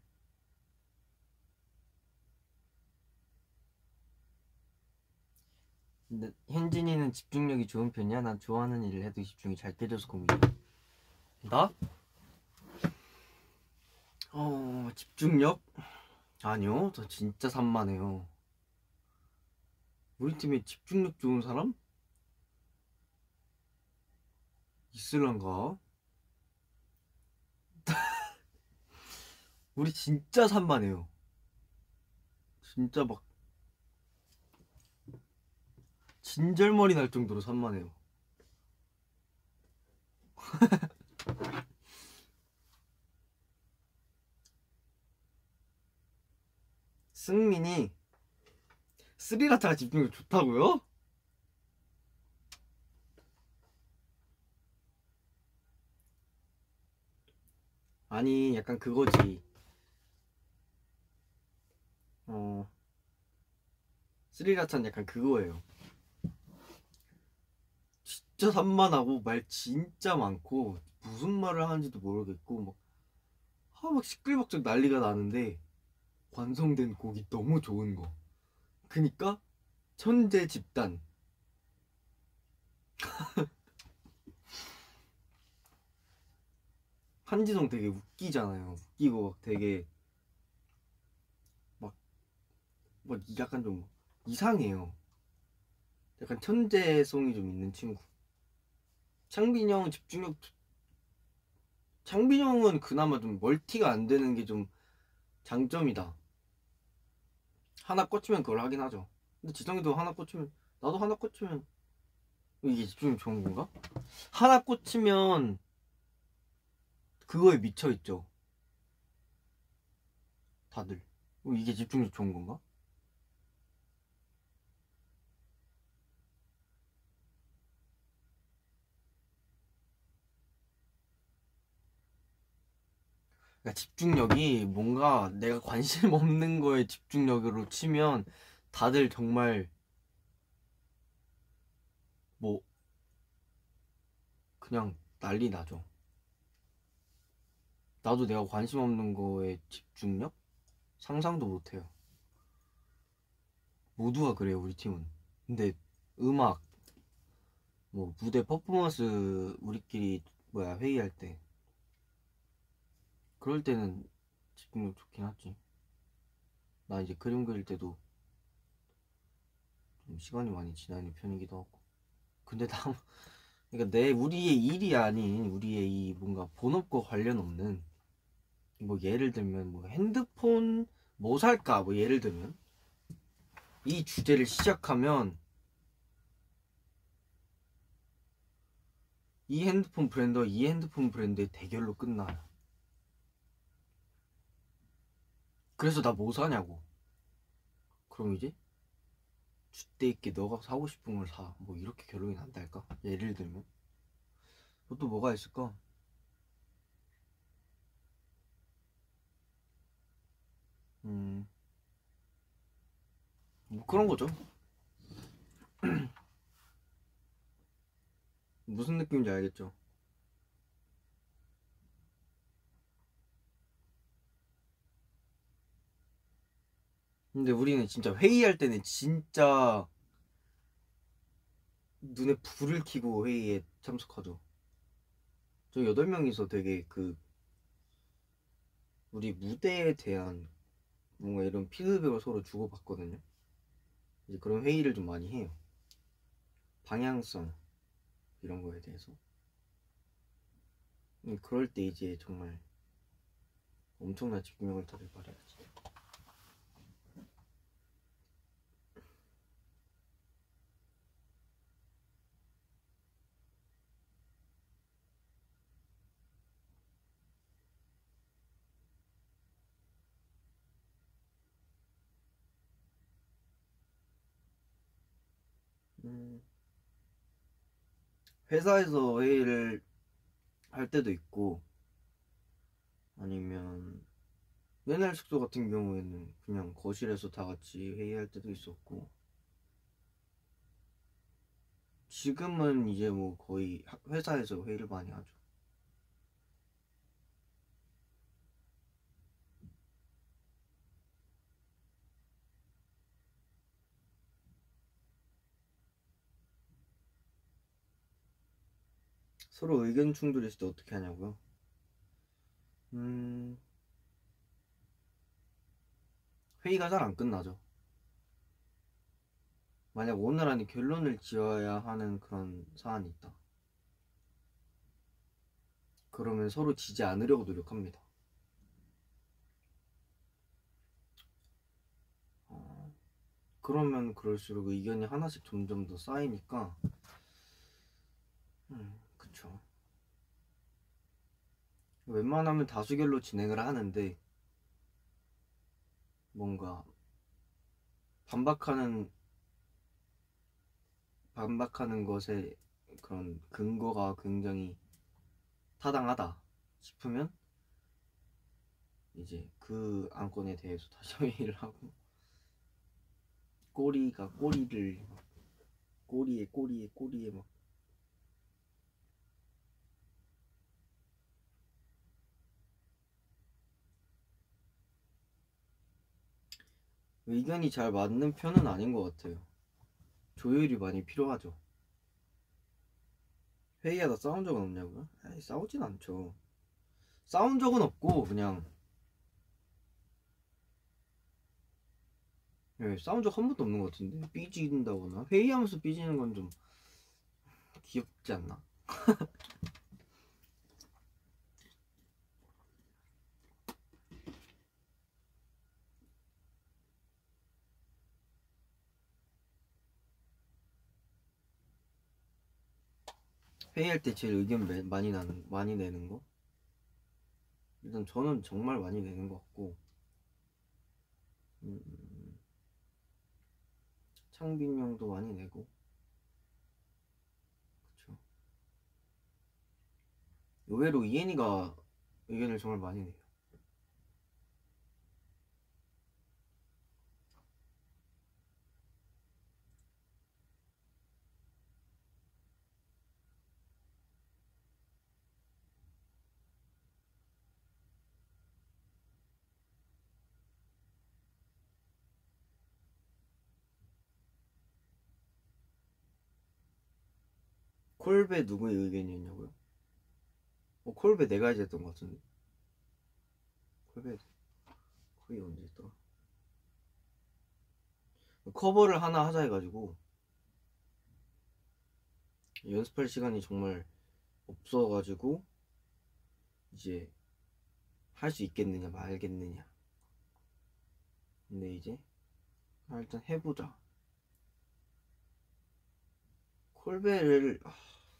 A: 근데 현진이는 집중력이 좋은 편이야? 난 좋아하는 일을 해도 집중이 잘 깨져서 고민이야. 나? 어 집중력? 아니요 저 진짜 산만해요. 우리 팀에 집중력 좋은 사람? 있을란가? 우리 진짜 산만해요. 진짜 막 진절머리 날 정도로 산만해요. 승민이 스리라차가 집중력 좋다고요? 아니 약간 그거지. 어 스리라차는 약간 그거예요. 진짜 산만하고 말 진짜 많고 무슨 말을 하는지도 모르겠고 막, 아, 막 시끌벅적 난리가 나는데 완성된 곡이 너무 좋은 거. 그니까 천재 집단. 한지성 되게 웃기잖아요. 웃기고 막 되게 막, 막 약간 좀 이상해요. 약간 천재성이 좀 있는 친구. 창빈이 형은 집중력, 창빈이 형은 그나마 좀 멀티가 안 되는 게 좀 장점이다. 하나 꽂히면 그걸 하긴 하죠. 근데 지성이도 하나 꽂히면, 나도 하나 꽂히면 이게 집중력 좋은 건가? 하나 꽂히면 그거에 미쳐 있죠. 다들. 이게 집중력 좋은 건가? 그러니까 집중력이 뭔가 내가 관심 없는 거에 집중력으로 치면 다들 정말 뭐 그냥 난리 나죠. 나도 내가 관심 없는 거에 집중력? 상상도 못해요. 모두가 그래요, 우리 팀은. 근데 음악, 뭐 무대 퍼포먼스 우리끼리 뭐야 회의할 때 그럴 때는 집중력 좋긴 하지. 나 이제 그림 그릴 때도 좀 시간이 많이 지나는 편이기도 하고. 근데 나 그러니까 내 우리의 일이 아닌 우리의 이 뭔가 본업과 관련 없는 뭐 예를 들면 뭐 핸드폰 뭐 살까 뭐 예를 들면 이 주제를 시작하면 이 핸드폰 브랜드와 이 핸드폰 브랜드의 대결로 끝나요. 그래서 나 뭐 사냐고. 그럼 이제 주대 있게 너가 사고 싶은 걸 사. 뭐 이렇게 결론이 난달까? 예를 들면 또 뭐가 있을까? 음, 뭐 그런 거죠. 무슨 느낌인지 알겠죠? 근데 우리는 진짜 회의할 때는 진짜 눈에 불을 켜고 회의에 참석하죠. 저 여덟 명이서 되게 그 우리 무대에 대한 뭔가 이런 피드백을 서로 주고받거든요. 이제 그런 회의를 좀 많이 해요. 방향성 이런 거에 대해서. 음, 그럴 때 이제 정말 엄청난 집중력을 다들 발휘하지. 음, 회사에서 회의를 할 때도 있고 아니면 옛날 숙소 같은 경우에는 그냥 거실에서 다 같이 회의할 때도 있었고 지금은 이제 뭐 거의 회사에서 회의를 많이 하죠. 서로 의견 충돌 있을 때 어떻게 하냐고요? 음, 회의가 잘 안 끝나죠. 만약 오늘 안에 결론을 지어야 하는 그런 사안이 있다. 그러면 서로 지지 않으려고 노력합니다. 어, 그러면 그럴수록 의견이 하나씩 점점 더 쌓이니까, 음, 그쵸. 웬만하면 다수결로 진행을 하는데, 뭔가 반박하는, 반박하는 것에 그런 근거가 굉장히 타당하다 싶으면, 이제 그 안건에 대해서 다시 회의를 하고, 꼬리가 꼬리를, 막 꼬리에 꼬리에 꼬리에 막 의견이 잘 맞는 편은 아닌 것 같아요. 조율이 많이 필요하죠. 회의하다 싸운 적은 없냐고요? 에이, 싸우진 않죠. 싸운 적은 없고 그냥 예, 싸운 적 한 번도 없는 것 같은데 삐진다거나 회의하면서 삐지는 건 좀 귀엽지 않나? 회의할 때 제일 의견 매, 많이 나는 많이 내는 거? 일단 저는 정말 많이 내는 것 같고 음, 창빈 형도 많이 내고 그쵸. 의외로 이엔이가 의견을 정말 많이 내요. 콜베 누구의 의견이었냐고요? 어, 콜베 내가 해야 했던 것 같은데 콜베 거의 언제 했더라? 커버를 하나 하자 해가지고 연습할 시간이 정말 없어가지고 이제 할 수 있겠느냐 말겠느냐 근데 이제 아, 일단 해보자. 콜베를 아,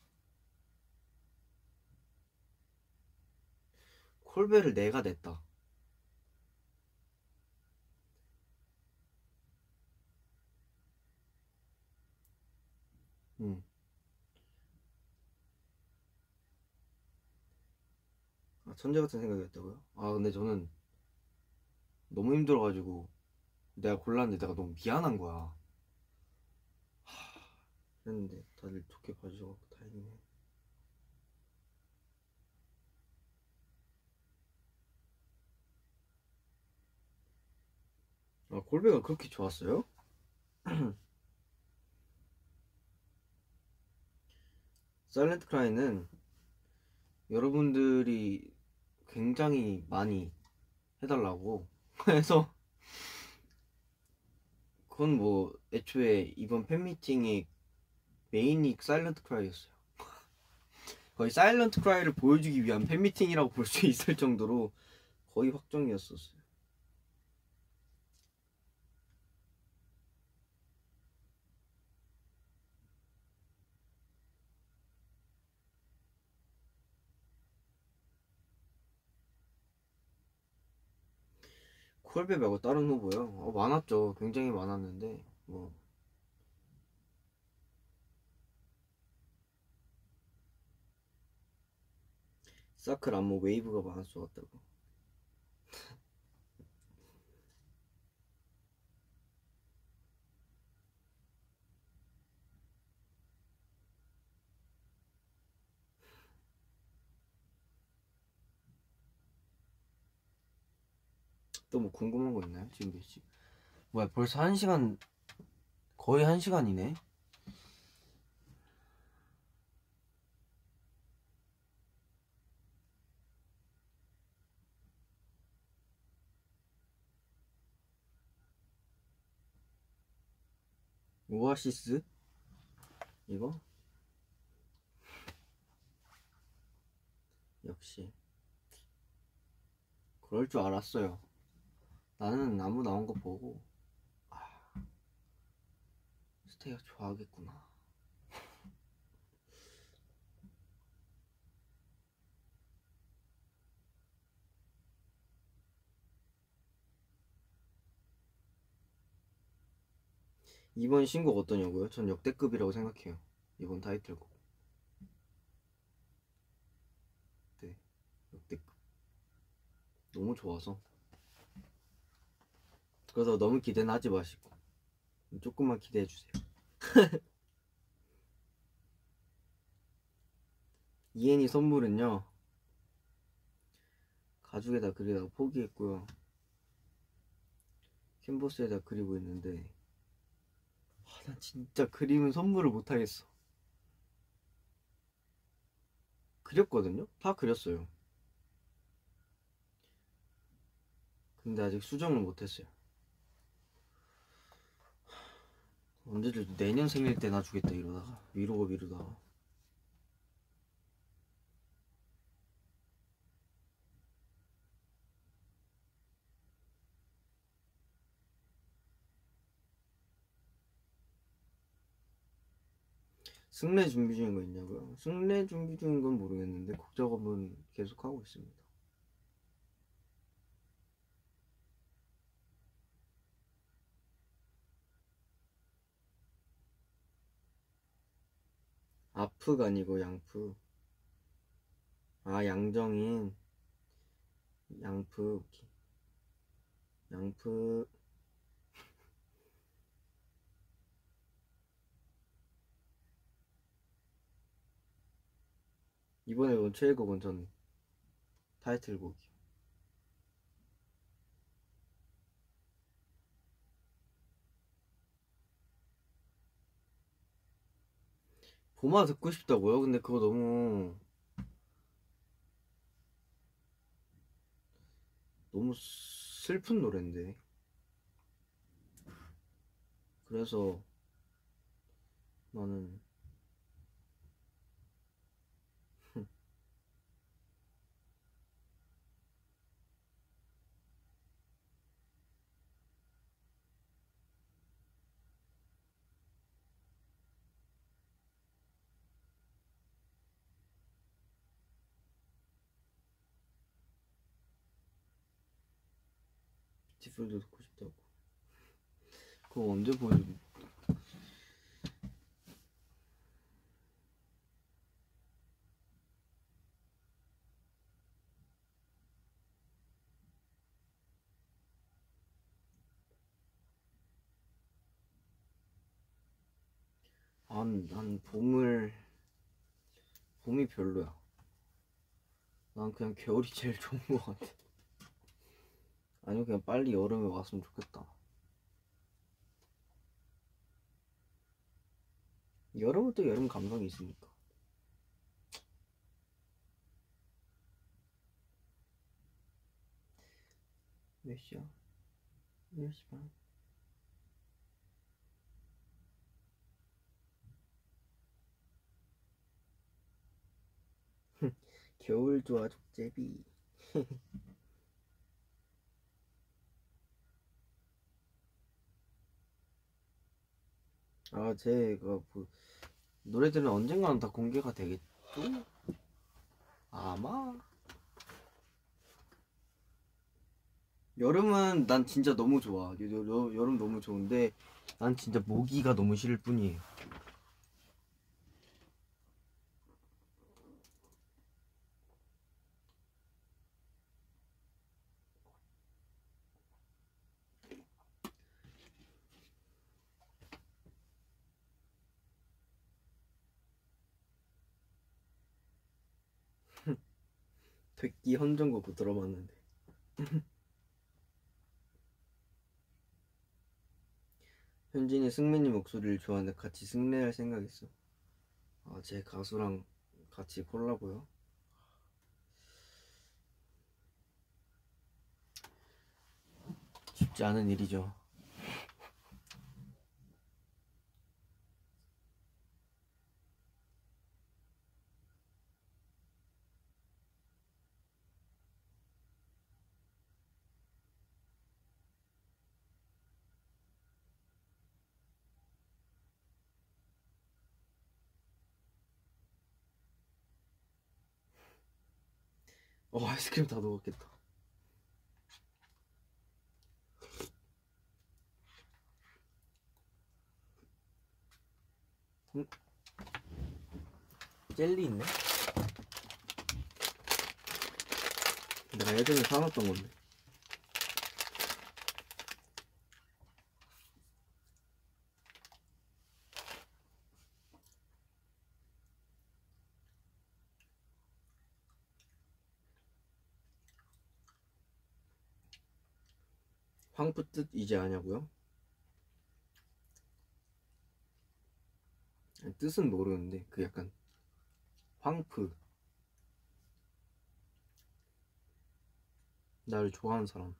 A: 콜베를 내가 냈다. 음. 아, 천재 같은 생각이었다고요? 아 근데 저는 너무 힘들어가지고 내가 골랐는데 내가 너무 미안한 거야. 그랬는데 다들 좋게 봐주셔서 다행이네. 아 콜베가 그렇게 좋았어요? 사일렌트 크라이는 여러분들이 굉장히 많이 해달라고 해서 그건 뭐 애초에 이번 팬미팅의 메인이 사일런트 크라이였어요. 거의 사일런트 크라이를 보여주기 위한 팬미팅이라고 볼 수 있을 정도로 거의 확정이었었어요. 콜베 말고 다른 후보요? 어, 많았죠. 굉장히 많았는데 뭐 사클 안무 웨이브가 많았어 같다고. 또 뭐 궁금한 거 있나요? 지금 몇 시? 뭐야 벌써 한 시간 거의 한 시간이네. 오아시스? 이거? 역시 그럴 줄 알았어요. 나는 나무 나온 거 보고 아, 스테이가 좋아하겠구나. 이번 신곡 어떠냐고요? 전 역대급이라고 생각해요. 이번 타이틀곡. 네, 역대급. 너무 좋아서. 그래서 너무 기대는 하지 마시고 조금만 기대해 주세요. 이엔이 선물은요 가죽에다 그리다가 포기했고요. 캔버스에다 그리고 있는데 아, 나 진짜 그림은 선물을 못하겠어. 그렸거든요? 다 그렸어요. 근데 아직 수정을 못했어요. 언제든 내년 생일 때 놔주겠다 이러다가 미루고 미루다가. 승래 준비 중인 거 있냐고요? 승래 준비 중인 건 모르겠는데 곡 작업은 계속 하고 있습니다. 아프가 아니고 양프. 아, 양정인. 양프. 오케이. 양프. 이번에 온 최애곡은 전 타이틀곡이요. 봄아 듣고 싶다고요? 근데 그거 너무 너무 슬픈 노래인데. 그래서 나는 빗소리도 듣고 싶다고. 그거 언제 보여줘? 난, 난 봄을 봄이 별로야. 난 그냥 겨울이 제일 좋은 것 같아. 아니면 그냥 빨리 여름에 왔으면 좋겠다. 여름은 또 여름 감성이 있으니까. 몇 시야? 열 시 반. 겨울 좋아 족제비. 아, 제가 그 노래들은 언젠가는 다 공개가 되겠죠? 아마. 여름은 난 진짜 너무 좋아. 여, 여, 여름 너무 좋은데 난 진짜 모기가 너무 싫을 뿐이에요. 백기 헌정곡 들어봤는데. 현진이 승민이 목소리를 좋아하는데 같이 승래할 생각 있어. 아, 제 가수랑 같이 콜라보요? 쉽지 않은 일이죠. 어, 아이스크림 다 녹았겠다. 음? 젤리 있네? 내가 예전에 사놨던 건데. 황프 뜻 이제 아냐고요? 뜻은 모르는데 그 약간 황프 나를 좋아하는 사람.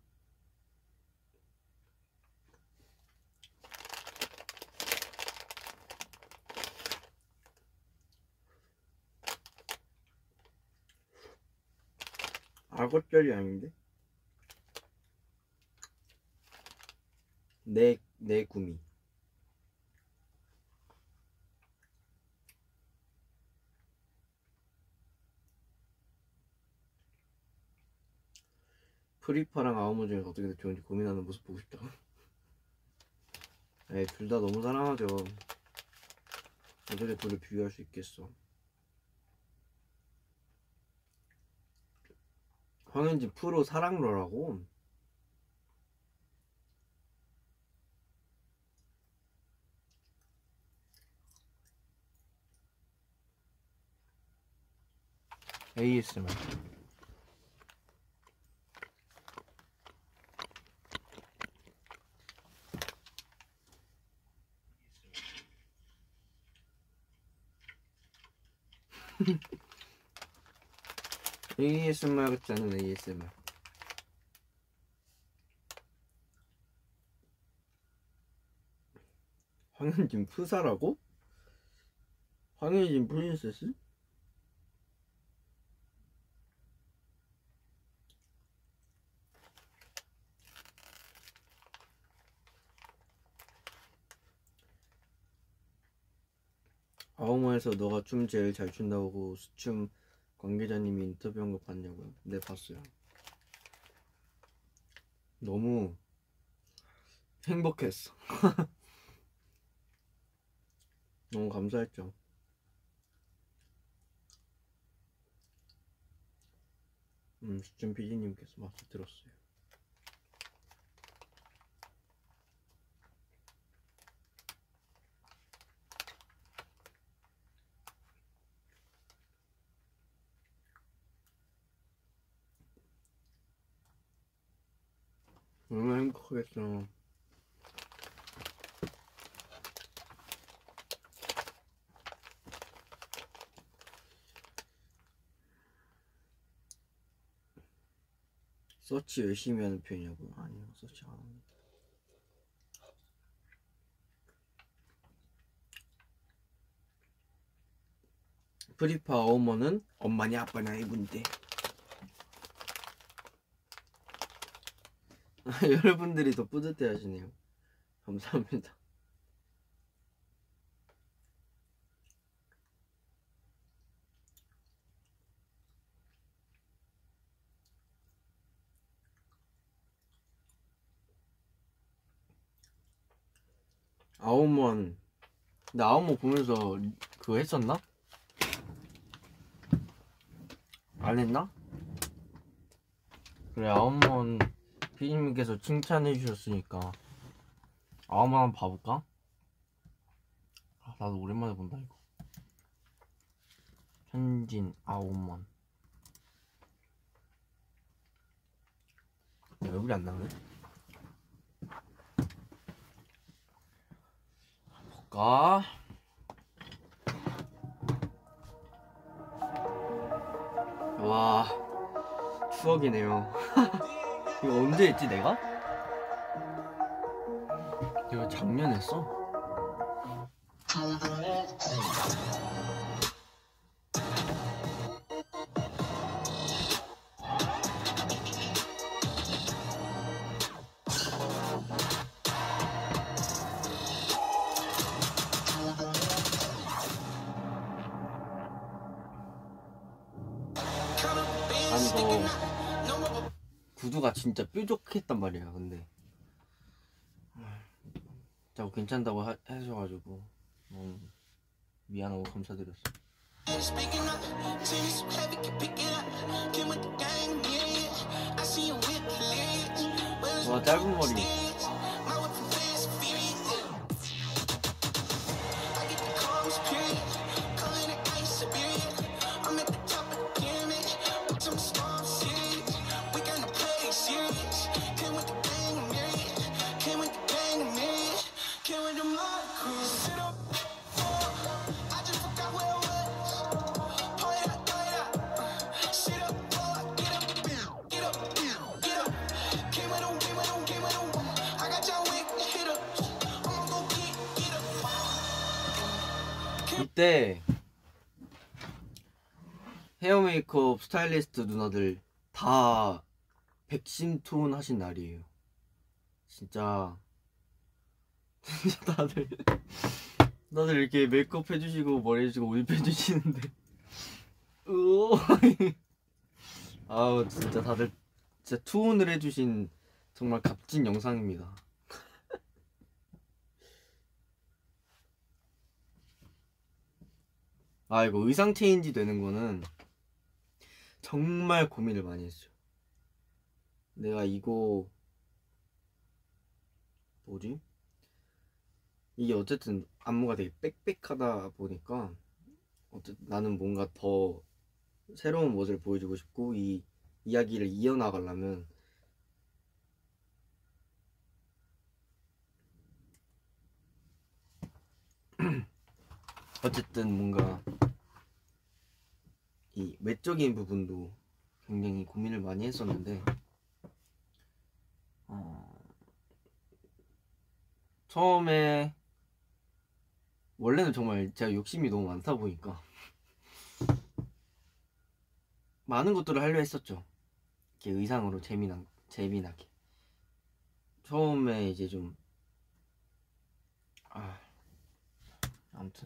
A: 악어절이 아닌데? 내, 내 구미. 프리파랑 아오모 중에서 어떻게 더 좋은지 고민하는 모습 보고 싶다. 에이, 둘 다 너무 사랑하죠. 어떻게 둘을 비교할 수 있겠어. 황현진 프로 사랑러라고? 에이에스엠알. 에이에스엠알 같지 않은 에이에스엠알. 황현진 프사라고? 황현진 프린세스? 아오모에서 너가 춤 제일 잘 춘다고 수춤 관계자님이 인터뷰한 거 봤냐고요? 네, 봤어요. 너무 행복했어. 너무 감사했죠. 음, 수춤 피디님께서 맞춰 들었어요. 얼마나 행복하겠어. 서치 열심히 하는 편이냐고요? 아니요, 서치 안 합니다. 프리파 어머는 엄마냐 아빠냐 이분인데. 여러분들이 더 뿌듯해 하시네요. 감사합니다. 아오몬, 나 아오몬 보면서 그거 했었나? 안 했나? 그래, 아오몬 피디님께서 칭찬해 주셨으니까 아오몬 한번 봐볼까? 아, 나도 오랜만에 본다 이거. 현진 아오몬. 얼굴이 안 나오네. 볼까? 와, 추억이네요. 이거 언제 했지 내가? 이거 작년 했어? 아니 이거 구두가 진짜 뾰족했단 말이야. 근데 자꾸 괜찮다고 하, 하셔가지고 너무 미안하고 감사드렸어. 와, 짧은 머리. 이때 헤어 메이크업 스타일리스트 누나들 다 백신 투혼 하신 날이에요. 진짜 진짜 다들 다들 이렇게 메이크업 해주시고 머리 해주시고 옷 입혀주시는데 으어 아우 진짜 다들 진짜 투혼을 해주신 정말 값진 영상입니다. 아 이거 의상 체인지 되는 거는 정말 고민을 많이 했어요. 내가 이거 뭐지? 이게 어쨌든 안무가 되게 빽빽하다 보니까 어쨌든 나는 뭔가 더 새로운 모습을 보여주고 싶고 이 이야기를 이어나가려면 어쨌든 뭔가 이 외적인 부분도 굉장히 고민을 많이 했었는데 어... 처음에 원래는 정말 제가 욕심이 너무 많다 보니까 많은 것들을 하려 했었죠. 이렇게 의상으로 재미난, 재미나게. 처음에 이제 좀 아, 아무튼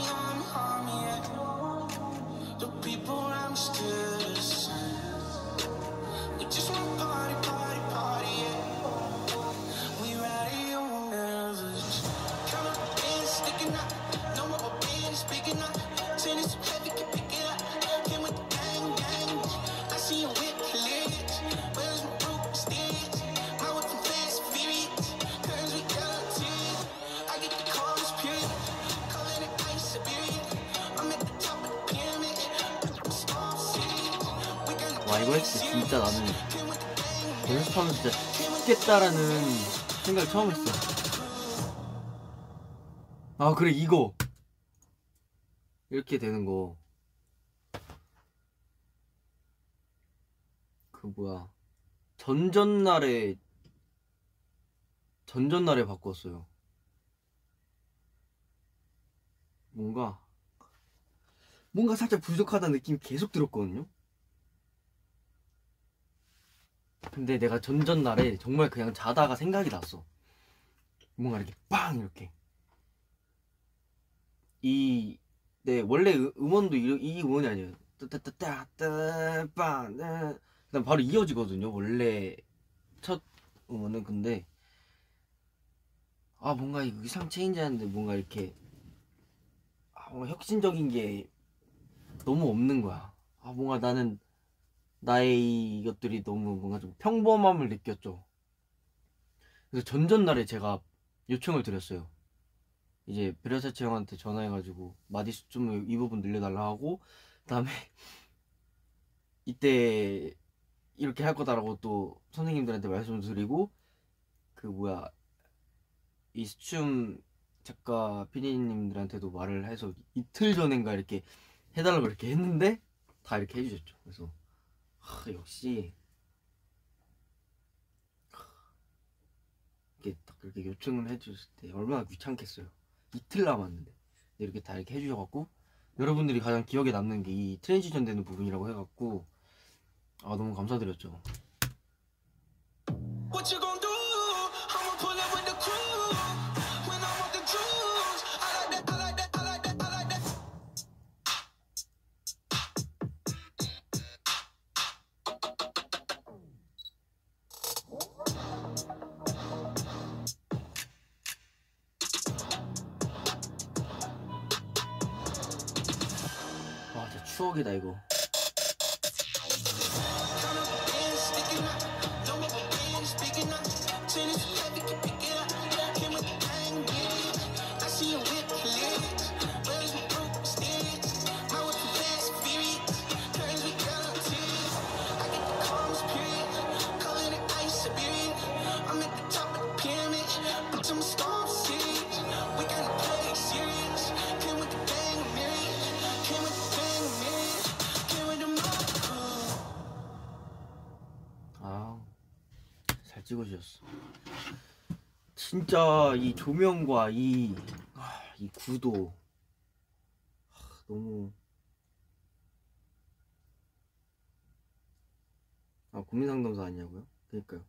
A: 와 이거 했을 때 진짜 나는 연습하면서 진짜 죽겠다라는 생각을 처음 했어. 아 그래 이거 이렇게 되는 거 그 뭐야 전전날에 전전날에 바꿨어요. 뭔가 뭔가 살짝 부족하다는 느낌이 계속 들었거든요. 근데 내가 전전날에 정말 그냥 자다가 생각이 났어. 뭔가 이렇게 빵 이렇게 이 네 원래 음- 음원도 이, 이 음원이 아니에요. 따따따따빵 그다음 바로 이어지거든요. 원래 첫 음원은. 근데 아 뭔가 이 의상 체인지하는데 뭔가 이렇게 아 뭔가 혁신적인 게 너무 없는 거야. 아 뭔가 나는 나의 이것들이 너무 뭔가 좀 평범함을 느꼈죠. 그래서 전전날에 제가 요청을 드렸어요. 이제 베르사체 형한테 전화해가지고 마디수 좀 이 부분 늘려달라 하고 그다음에 이때 이렇게 할 거다라고 또 선생님들한테 말씀을 드리고 그 뭐야 이스춤 작가 피디님들한테도 말을 해서 이틀 전인가 이렇게 해달라고 이렇게 했는데 다 이렇게 해주셨죠. 그래서 하, 역시 이렇게 딱 그렇게 요청을 해주셨을 때 얼마나 귀찮겠어요. 이틀 남았는데 이렇게 다 이렇게 해주셔갖고 여러분들이 가장 기억에 남는 게 이 트랜지션 되는 부분이라고 해갖고 아 너무 감사드렸죠. What you gonna do? I'ma pull up with the crew. When I want the juice, I like that, I like that, I like that, I like that. 와 진짜 추억이다 이거. 아, 잘 찍어주셨어. 진짜 이 조명과 이, 아, 이 구도 너무 아 고민 상담소 아니냐고요? 그러니까요.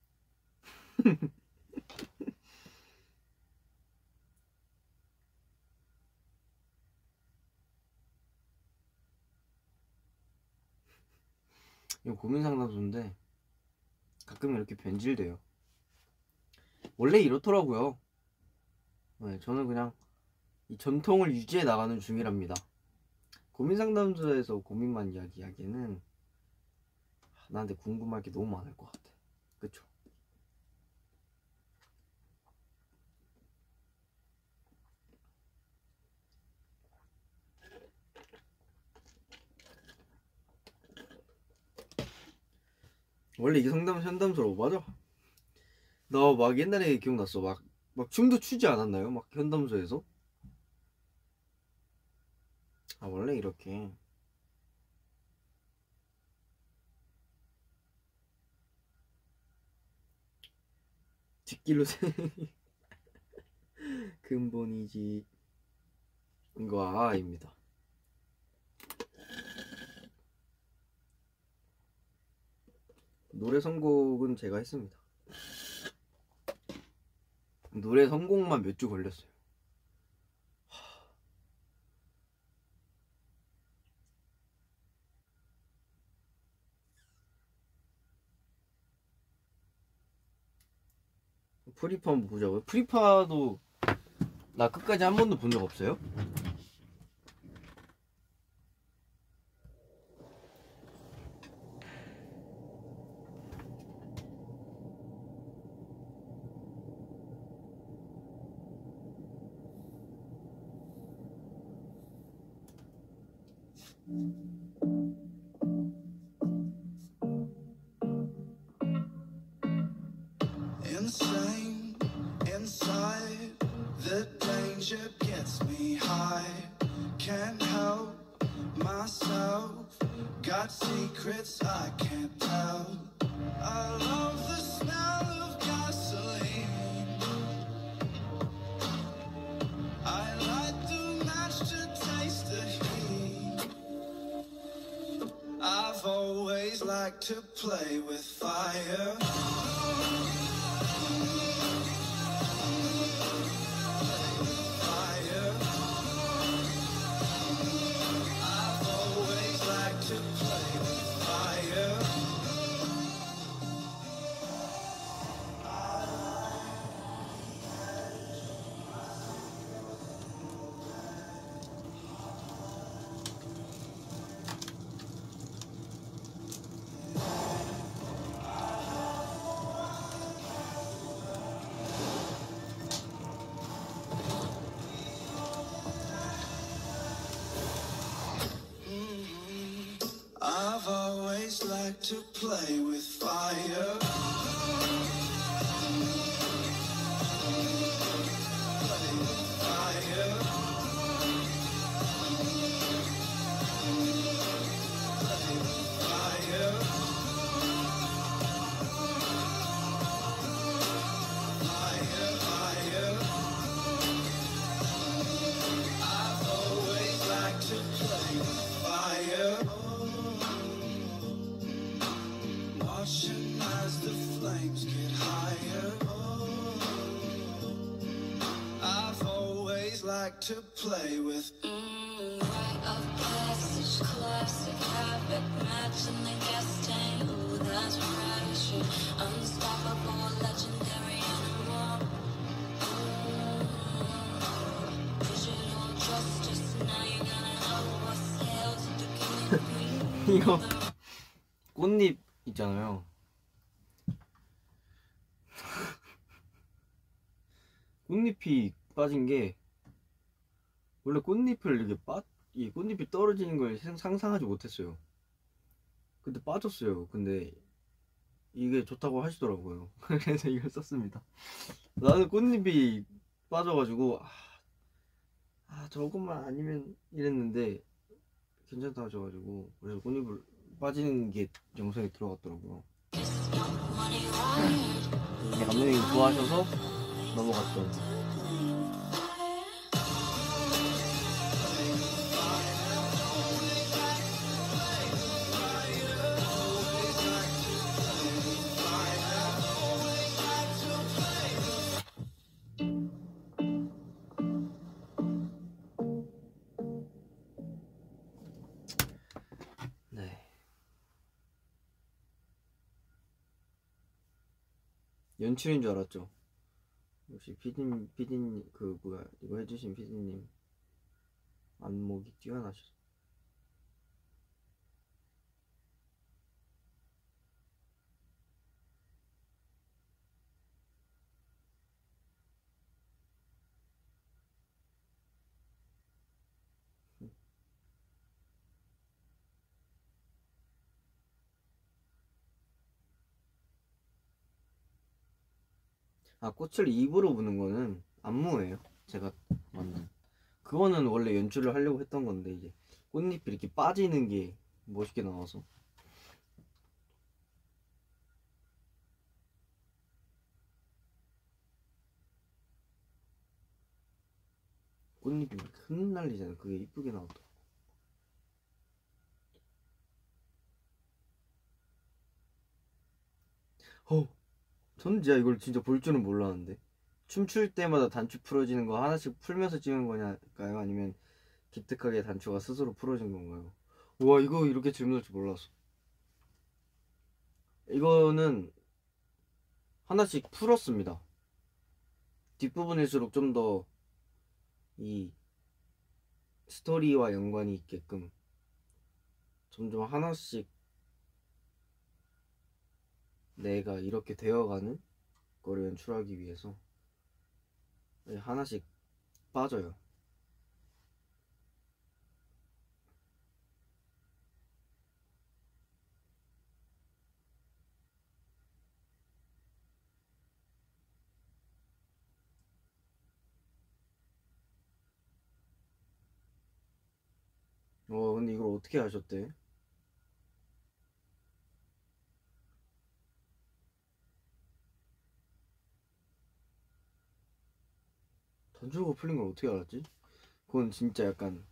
A: 이거 고민 상담소인데 가끔 이렇게 변질돼요. 원래 이렇더라고요. 네, 저는 그냥 이 전통을 유지해 나가는 중이랍니다. 고민 상담소에서 고민만 이야기하기에는 나한테 궁금할 게 너무 많을 것 같아. 그쵸? 원래 이게 상담 현담소라고. 맞아. 나 막 옛날에 기억났어. 막, 막 춤도 추지 않았나요? 막 현담소에서? 아 원래 이렇게 뒷길로 새 근본이지 이거 아입니다. 노래 선곡은 제가 했습니다. 노래 선곡만 몇 주 걸렸어요. 프리파 한번 보자고요? 프리파도 나 끝까지 한 번도 본 적 없어요?
B: Insane inside, the danger gets me high. Can't help myself, got secrets I can't tell. I love the smell of gasoline. I light the match to taste the heat. I've always liked to play with fire. I've always liked to play with fire. Play with fire. Play with fire. Fire, fire. I've always liked to play with fire. Watching as the flames get higher. I've always liked to play with
C: mm, rite of passage, classic habit, matching the gas tank. Ooh, that's pressure. Unstoppable, legendary animal. Mm, digital justice. Now you gotta know what's hell to the king and queen.
A: 이거 꽃잎 있잖아요. 꽃잎이 빠진 게 원래 꽃잎을 이렇게 빠, 이 꽃잎이 떨어지는 걸 상상하지 못했어요. 근데 빠졌어요. 근데 이게 좋다고 하시더라고요. 그래서 이걸 썼습니다. 나는 꽃잎이 빠져가지고 아, 아 저것만 아니면 이랬는데 괜찮다 하셔가지고 그래서 꽃잎을 빠지는 게 영상에 들어갔더라고요. 감독님 좋아하셔서 넘어갔던. 연출인 줄 알았죠. 역시 피디님, 피디님 그 뭐야 이거 해주신 피디님 안목이 뛰어나셔. 아, 꽃을 입으로 부는 거는 안무예요. 제가 만든. 그거는 원래 연출을 하려고 했던 건데 이제 꽃잎이 이렇게 빠지는 게 멋있게 나와서. 꽃잎이 흩날리잖아요. 그게 이쁘게 나왔다. 어, 저는 진짜 이걸 진짜 볼 줄은 몰랐는데. 춤출 때마다 단추 풀어지는 거 하나씩 풀면서 찍은 거냐까요? 아니면 기특하게 단추가 스스로 풀어진 건가요? 와, 이거 이렇게 질문할 줄 몰랐어. 이거는 하나씩 풀었습니다. 뒷부분일수록 좀 더 이 스토리와 연관이 있게끔 점점 하나씩 내가 이렇게 되어가는 거를 연출하기 위해서 하나씩 빠져요. 어, 근데 이걸 어떻게 하셨대? 단추가 풀린 걸 어떻게 알았지? 그건 진짜 약간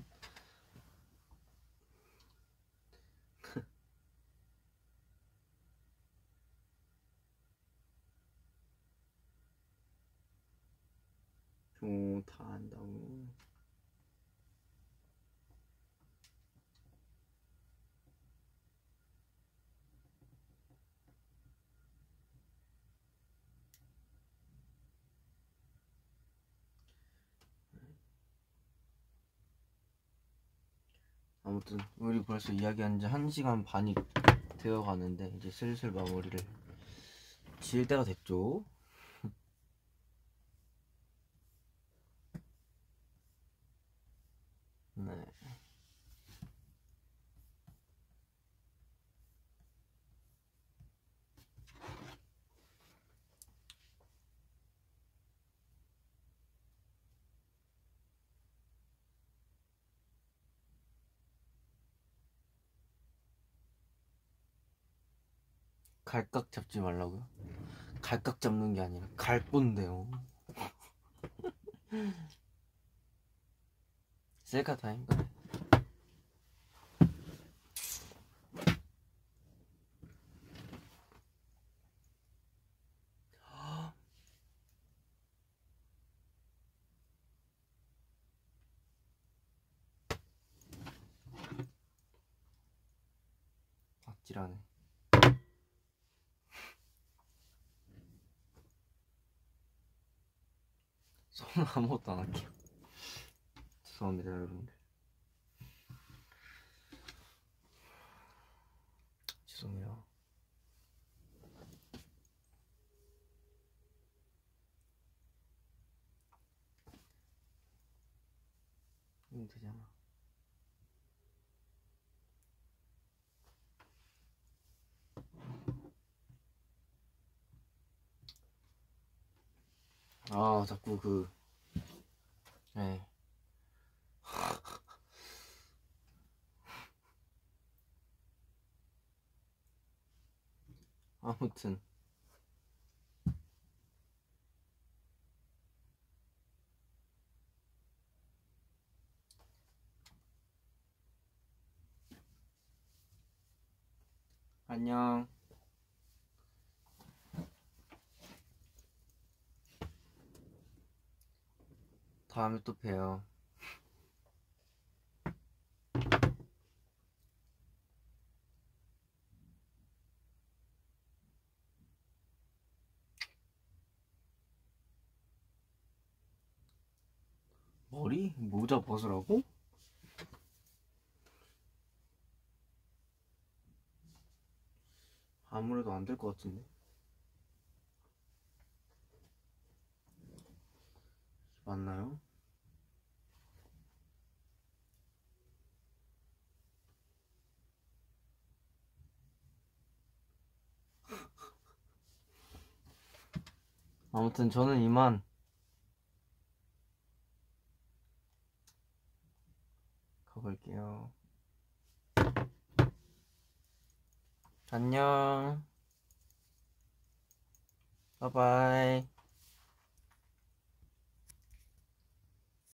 A: 어, 다 안다고. 아무튼 우리 벌써 이야기한 지 한 시간 반이 되어 가는데 이제 슬슬 마무리를 지을 때가 됐죠. 네. 갈각 잡지 말라고요? 갈각 잡는 게 아니라 갈 건데요. 셀카 타임. 그래. 박지라네. 손은 아무것도 안 할게요. 죄송합니다 여러분들. 죄송해요. 이건 되잖아. 아 자꾸 그 네. 아무튼 안녕. 다음에 또 봬요. 머리? 모자 벗으라고? 아무래도 안 될 것 같은데. 맞나요? 아무튼 저는 이만 가볼게요. 안녕. 바이바이.